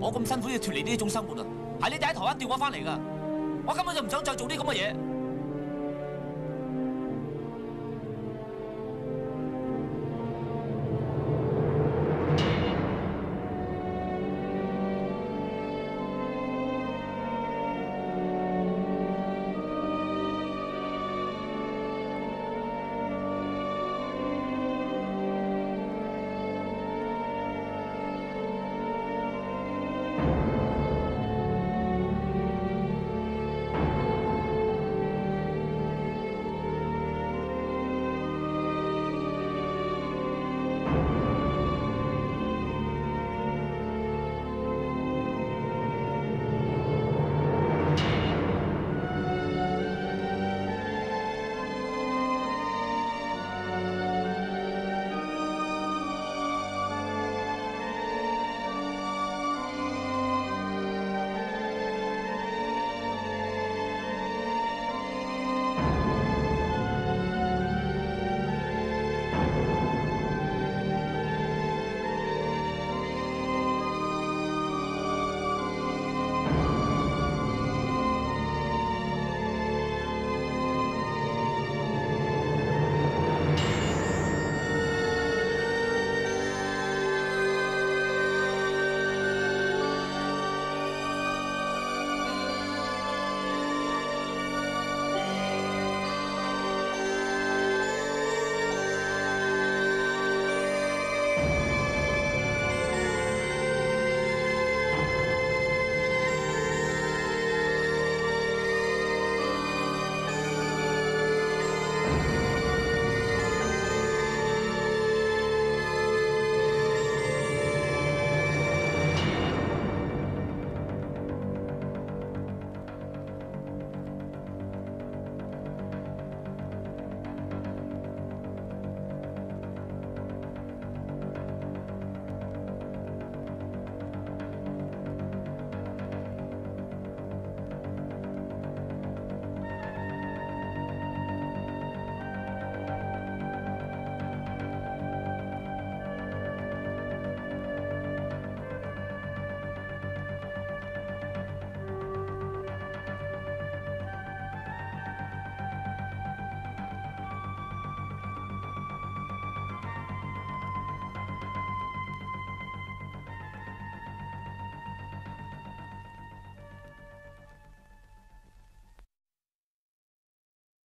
E: 我咁辛苦要脱離呢種生活啊，係你哋喺台灣調我翻嚟㗎，我根本就唔想再做啲咁嘅嘢。